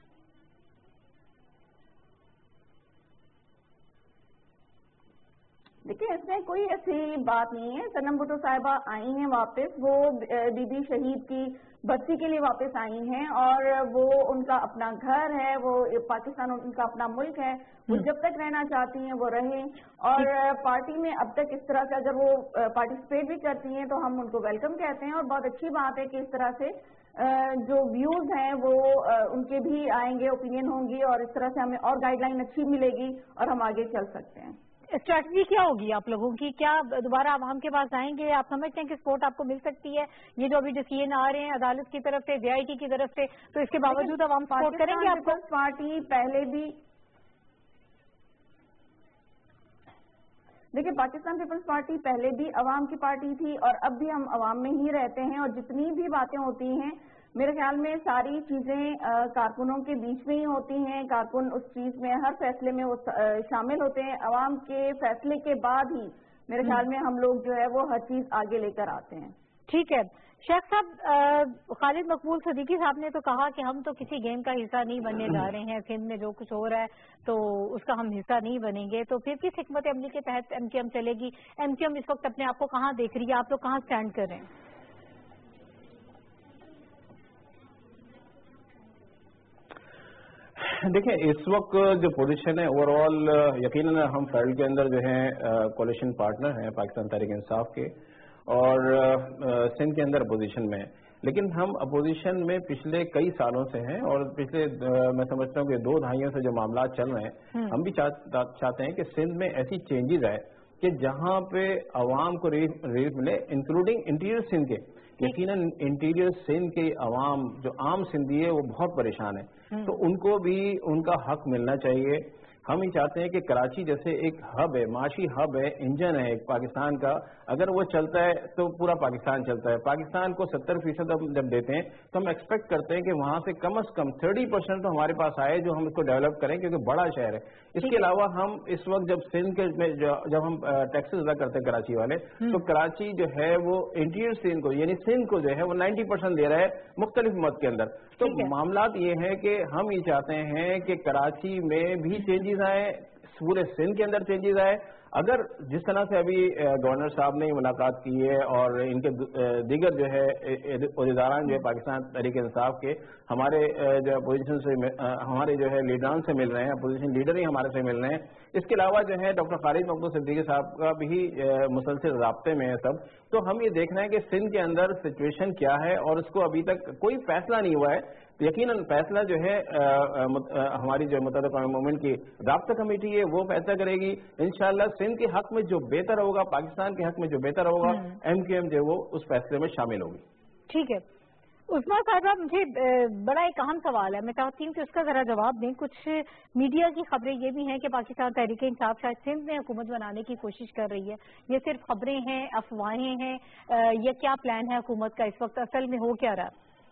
C: دیکھیں اس میں کوئی ایسی بات نہیں ہے. سنم بھٹو صاحبہ آئی ہیں واپس، وہ بی بی شہید کی برسی کے لیے واپس آئی ہیں، اور وہ ان کا اپنا گھر ہے، وہ پاکستان ان کا اپنا ملک ہے، وہ جب تک رہنا چاہتی ہیں وہ رہیں. اور پارٹی میں اب تک اس طرح سے اگر وہ پارٹیسپیٹ بھی کرتی ہیں تو ہم ان کو ویلکم کہتے ہیں، اور بہت اچھی بات ہے کہ اس طرح سے جو ویوز ہیں وہ ان کے بھی آئیں گے، اوپینین ہوں گی، اور اس طرح سے ہمیں اور گائیڈ لائن اچھی ملے گی اور ہم آگے چل سکتے ہیں.
A: اسٹریٹجی کیا ہوگی آپ لوگوں کی؟ کیا دوبارہ عوام کے پاس آئیں گے؟ آپ سمجھتے ہیں کہ سپورٹ آپ کو مل سکتی ہے؟ یہ جو ابھی ڈیسیژن آ رہے ہیں عدالت کی طرف سے، وی آئی ٹی کی طرف سے، تو اس کے باوجود عوام سپورٹ کریں گے آپ کو؟
C: پارٹی پہلے بھی देखिए, पाकिस्तान पीपल्स पार्टी पहले भी अवाम की पार्टी थी और अब भी हम अवाम में ही रहते हैं, और जितनी भी बातें होती हैं मेरे ख्याल में सारी चीजें कारकुनों के बीच में ही होती हैं। कारकुन उस चीज में, हर फैसले में वो शामिल होते हैं। अवाम के फैसले के बाद ही मेरे ख्याल में हम लोग जो है वो हर चीज आगे लेकर आते हैं।
A: ठीक है शेख साहब, खालिद मकबूल सिद्दीकी साहब ने तो कहा कि हम तो किसी गेम का हिस्सा नहीं बनने जा रहे हैं, सिंध में जो कुछ हो रहा है तो उसका हम हिस्सा नहीं बनेंगे। तो फिर किस हिकमत अमली के तहत एमक्यूएम चलेगी? एमक्यूएम इस वक्त अपने आप को कहाँ देख रही है? आप लोग कहाँ स्टैंड कर रहे हैं?
D: देखिए, इस वक्त जो पोजीशन है ओवरऑल, यकीनन हम फेडरल के अंदर जो है कोalition पार्टनर हैं पाकिस्तान तहरीक इंसाफ के, और सिंध के अंदर अपोजिशन में, लेकिन हम अपोजिशन में पिछले कई सालों से हैं और पिछले मैं समझता हूँ कि दो दहाइयों से जो मामला चल रहे हैं, हम भी चाहते हैं कि सिंध में ऐसी चेंजेस आए कि जहाँ पे अवाम को रिलीफ मिले, इंक्लूडिंग इंटीरियर सिंध के। यकीनन इंटीरियर सिंध के अवाम जो आम सिंधी है वो बहुत परेशान है, तो उनको भी उनका हक मिलना चाहिए। हम ही चाहते हैं कि कराची जैसे एक हब है, माशी हब है, इंजन है एक पाकिस्तान का, अगर वो चलता है तो पूरा पाकिस्तान चलता है। पाकिस्तान को सत्तर फीसद हम जब देते हैं तो हम एक्सपेक्ट करते हैं कि वहाँ से कम अज कम थर्टी परसेंट तो हमारे पास आए जो हम इसको डेवलप करें, क्योंकि बड़ा शहर है। इसके अलावा हम इस वक्त जब सिंध के में जब हम टैक्सेस अदा करते हैं कराची वाले, तो कराची जो है वो इंटीरियर सिंध को यानी सिंध को जो है वो नाइन्टी परसेंट दे रहा है मुख्तलिफ मद के अंदर। तो मामलात ये है कि हम ये चाहते हैं कि कराची में भी चेंजेस आए, पूरे सिंध के अंदर चेंजेस आए। अगर जिस तरह से अभी गवर्नर साहब ने मुलाकात की है और इनके दीगर जो है अहदेदारान जो है पाकिस्तान तहरीक इंसाफ के हमारे जो अपोजिशन से हमारे जो है लीडरान से मिल रहे हैं, अपोजिशन लीडर ही हमारे से मिल रहे हैं। इसके अलावा जो है डॉक्टर खालिद मकबूल सिद्दीकी साहब का भी मुसलसिल राब्ते में है सब। तो हम ये देख रहे हैं कि सिंध के अंदर सिचुएशन क्या है और उसको अभी तक कोई फैसला नहीं हुआ है। यकीनन फैसला जो है आ, आ, हमारी जो मुतहदा मूवमेंट की राब्ता कमेटी है वो फैसला करेगी। इंशाअल्लाह सिंध के हक में जो बेहतर होगा, पाकिस्तान के हक में जो बेहतर होगा, एमक्यूएम जो वो उस फैसले में शामिल होगी।
A: ठीक है उस्मा साहब, मुझे बड़ा एक अहम सवाल है, मैं चाहती हूँ कि उसका जरा जवाब दें। कुछ मीडिया की खबरें ये भी हैं कि पाकिस्तान तहरीक इंसाफ शायद सिंध में हुकूमत बनाने की कोशिश कर रही है। ये सिर्फ खबरें हैं, अफवाहें हैं, ये क्या प्लान है हुकूमत का इस वक्त, असल में हो क्या रहा?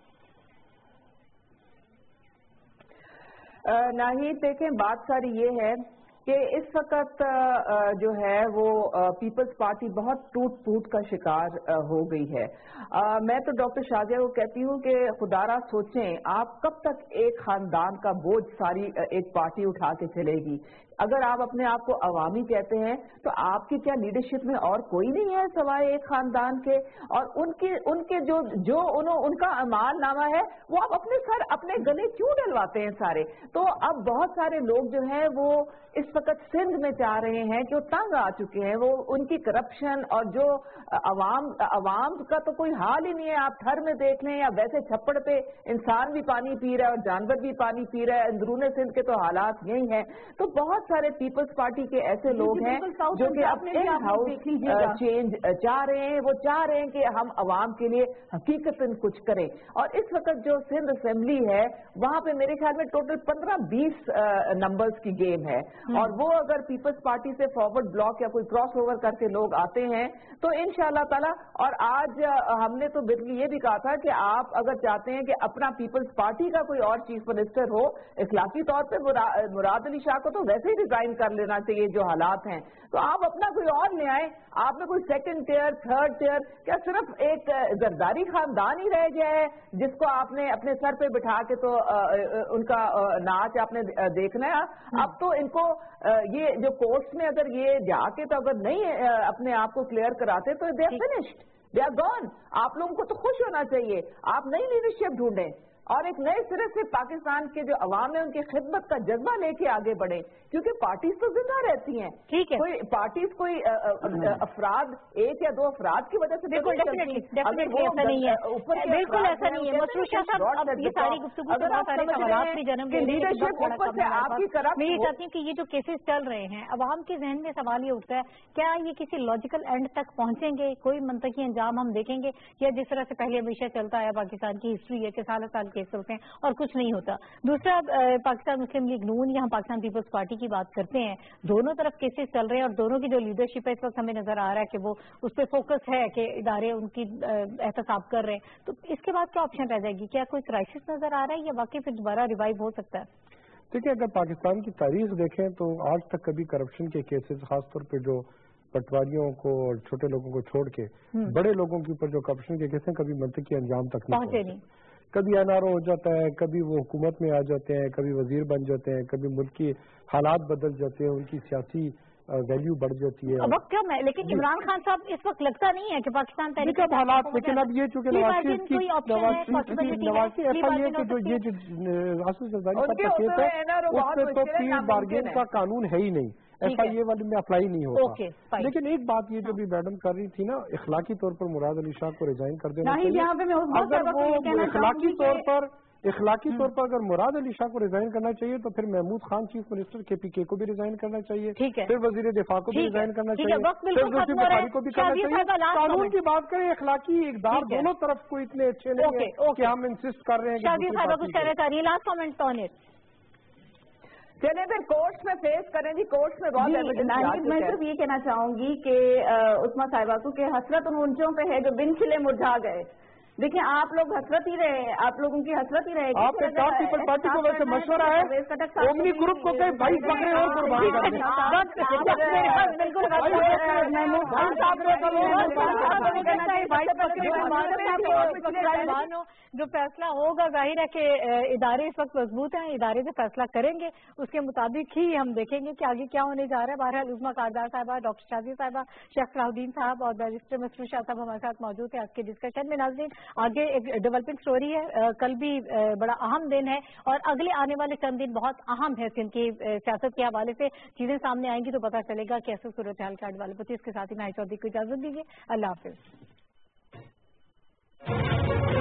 E: नाहिद, देखें बात सारी ये है कि इस वक्त जो है वो पीपल्स पार्टी बहुत टूट फूट का शिकार हो गई है। मैं तो डॉक्टर शाजिया को कहती हूँ कि खुदारा सोचें, आप कब तक एक खानदान का बोझ सारी एक पार्टी उठा के चलेगी। अगर आप अपने आप को अवामी कहते हैं तो आपकी क्या लीडरशिप में और कोई नहीं है सवाए एक खानदान के? और उनके उनके जो जो उनका अमाल नामा है वो आप अपने सर अपने गले क्यों डलवाते हैं सारे? तो अब बहुत सारे लोग जो हैं वो इस वक्त सिंध में चाह रहे हैं कि वो तंग आ चुके हैं, वो उनकी करप्शन और जो अवाम अवाम का तो कोई हाल ही नहीं है। आप थर में देख लें या वैसे छप्पड़ पे इंसान भी पानी पी रहा है और जानवर भी पानी पी रहा है। अंदरूने सिंध के तो हालात यही हैं। तो बहुत सारे पीपल्स पार्टी के ऐसे लोग हैं जो कि अपने हाउस चेंज चाह रहे हैं, वो चाह रहे हैं कि हम अवाम के लिए हकीकतन कुछ करें। और इस वक्त जो सिंध असेंबली है वहां पे मेरे ख्याल में टोटल पंद्रह बीस नंबर्स की गेम है, और वो अगर पीपल्स पार्टी से फॉरवर्ड ब्लॉक या कोई क्रॉस ओवर करके लोग आते हैं तो इंशाअल्लाह ताला। और आज हमने तो बिल्कुल ये भी कहा था कि आप अगर चाहते हैं कि अपना पीपल्स पार्टी का कोई और चीफ मिनिस्टर हो, इखलाकी तौर पे मुराद अली शाह को तो वैसे ही रिजाइन कर लेना चाहिए जो हालात हैं, तो आप अपना कोई और ले आए। आप में कोई सेकंड टियर थर्ड टियर, क्या सिर्फ एक जरदारी खानदान ही रह गया है जिसको आपने अपने सर पे बिठा के तो आ, उनका नाच आपने देखना है? अब तो इनको ये जो कोर्ट्स में अगर ये जाके तो अगर नहीं अपने आप को क्लियर कराते तो they are finished, they are gone. आप लोगों को तो खुश होना चाहिए, आप नई लीडरशिप ढूंढें और एक नए सिरे से पाकिस्तान के जो अवाम है उनकी खिदमत का जज्बा लेके आगे बढ़े, क्योंकि पार्टीज तो जिंदा रहती हैं।
A: ठीक है,
E: कोई पार्टीज कोई अफराद एक या दो अफराद की वजह से
A: बिल्कुल डेफिनेटली डेफिनेटली ऐसा नहीं है, बिल्कुल ऐसा नहीं है। मसरूर शाह साहब, अब ये सारी गुफ्तगू से बहुत सारे सवालात भी जन्म दे रही है। मैं ये चाहती हूँ कि ये जो केसेस चल रहे हैं अवाम के जहन में सवाल ये उठता है, क्या ये किसी लॉजिकल एंड तक पहुंचेंगे, कोई मंतकी अंजाम हम देखेंगे, या जिस तरह से पहले हमेशा चलता है पाकिस्तान की हिस्ट्री है कि साल साल केस चलते हैं और कुछ नहीं होता। दूसरा, पाकिस्तान मुस्लिम लीग नून या हम पाकिस्तान पीपल्स पार्टी की बात करते हैं, दोनों तरफ केसेस चल रहे हैं और दोनों की जो लीडरशिप है इस वक्त हमें नजर आ रहा है कि वो उस पर फोकस है कि इदारे उनकी एहतसाब कर रहे हैं। तो इसके बाद क्या ऑप्शन रह जाएगी? क्या कोई क्राइसिस नजर आ रहा है या वाकई फिर दोबारा रिवाइव हो सकता है?
B: देखिए, अगर पाकिस्तान की तारीख देखें तो आज तक कभी करप्शन के केसेस, खासतौर पे जो पटवारियों को और छोटे लोगों को छोड़ के बड़े लोगों के ऊपर जो करप्शन के केस हैं, कभी मंतकी अंजाम तक नहीं पहुंचे। नहीं। कभी एनआरओ हो जाता है, कभी वो हुकूमत में आ जाते हैं, कभी वजीर बन जाते हैं, कभी मुल्क की हालात बदल जाते हैं, उनकी सियासी वैल्यू बढ़ जाती है।
A: अब क्या मैं, लेकिन इमरान खान साहब इस वक्त लगता नहीं है कि पाकिस्तान तहरीक
B: अब हालात, लेकिन अब ये चूंकि नवाज शरीफ की नवाज शरीफ एफ आई ए के जो ये जो आसिफ जरदारी साहब का केस है उसमें तो प्री बार्गेन का कानून है ही नहीं, एफ आई ए वाले में अप्लाई नहीं होता। लेकिन एक बात ये जो भी मैडम कर रही थी ना, इखलाकी तौर पर मुराद अली शाह को रिजाइन कर देना चाहिए। अगर वो इखलाकी तौर पर इखलाकी तौर पर अगर मुराद अली शाह को रिजाइन करना चाहिए तो फिर महमूद खान चीफ मिनिस्टर के पी के को भी रिजाइन करना चाहिए, फिर वजीर दिफा को भी रिजाइन करना चाहिए, फिर दूसरी बुखारी को भी करना चाहिए। कानून की बात करें, इखलाकी इकदार दोनों तरफ को इतने अच्छे नहीं है कि हम इंसिस्ट कर रहे हैं।
A: Last comment on it.
E: चलिए फिर कोर्ट्स में फेस करें जी, कोर्ट्स में बहुत
C: मैं सिर्फ ये कहना चाहूंगी कि उस्मा साहिबा को कि हसरत उन ऊंचों पे है जो बिन खिले मुरझा गए। देखिए, आप लोग हसरत ही रहे, आप लोगों की हसरत ही रहेगी।
B: आपके टॉप पीपल पार्टी को वैसे मशवरा है ओमनी ग्रुप को कई बाईस बकरे और कुर्बान कर दें।
A: जो फैसला होगा, जाहिर है कि इदारे इस वक्त मजबूत हैं, इदारे जो फैसला करेंगे उसके मुताबिक ही हम देखेंगे कि आगे क्या होने जा रहा है। बहरहाल उस्मा कारदार साहबा, डॉक्टर शाजी साहबा, शेख सलाहुद्दीन साहब और बैरिस्टर मसरूर शाह साहब हमारे साथ मौजूद है आज के डिस्कशन में। नाज़रीन, आगे एक डेवलपिंग स्टोरी है, आ, कल भी आ, बड़ा अहम दिन है और अगले आने वाले चंद दिन बहुत अहम है सिंध की सियासत के हवाले से। चीजें सामने आएंगी तो पता चलेगा कैसे सूरत हाल का डेवलप होती है। इसके साथ ही मैं चौधरी को इजाजत दीजिए। अल्लाह हाफिज।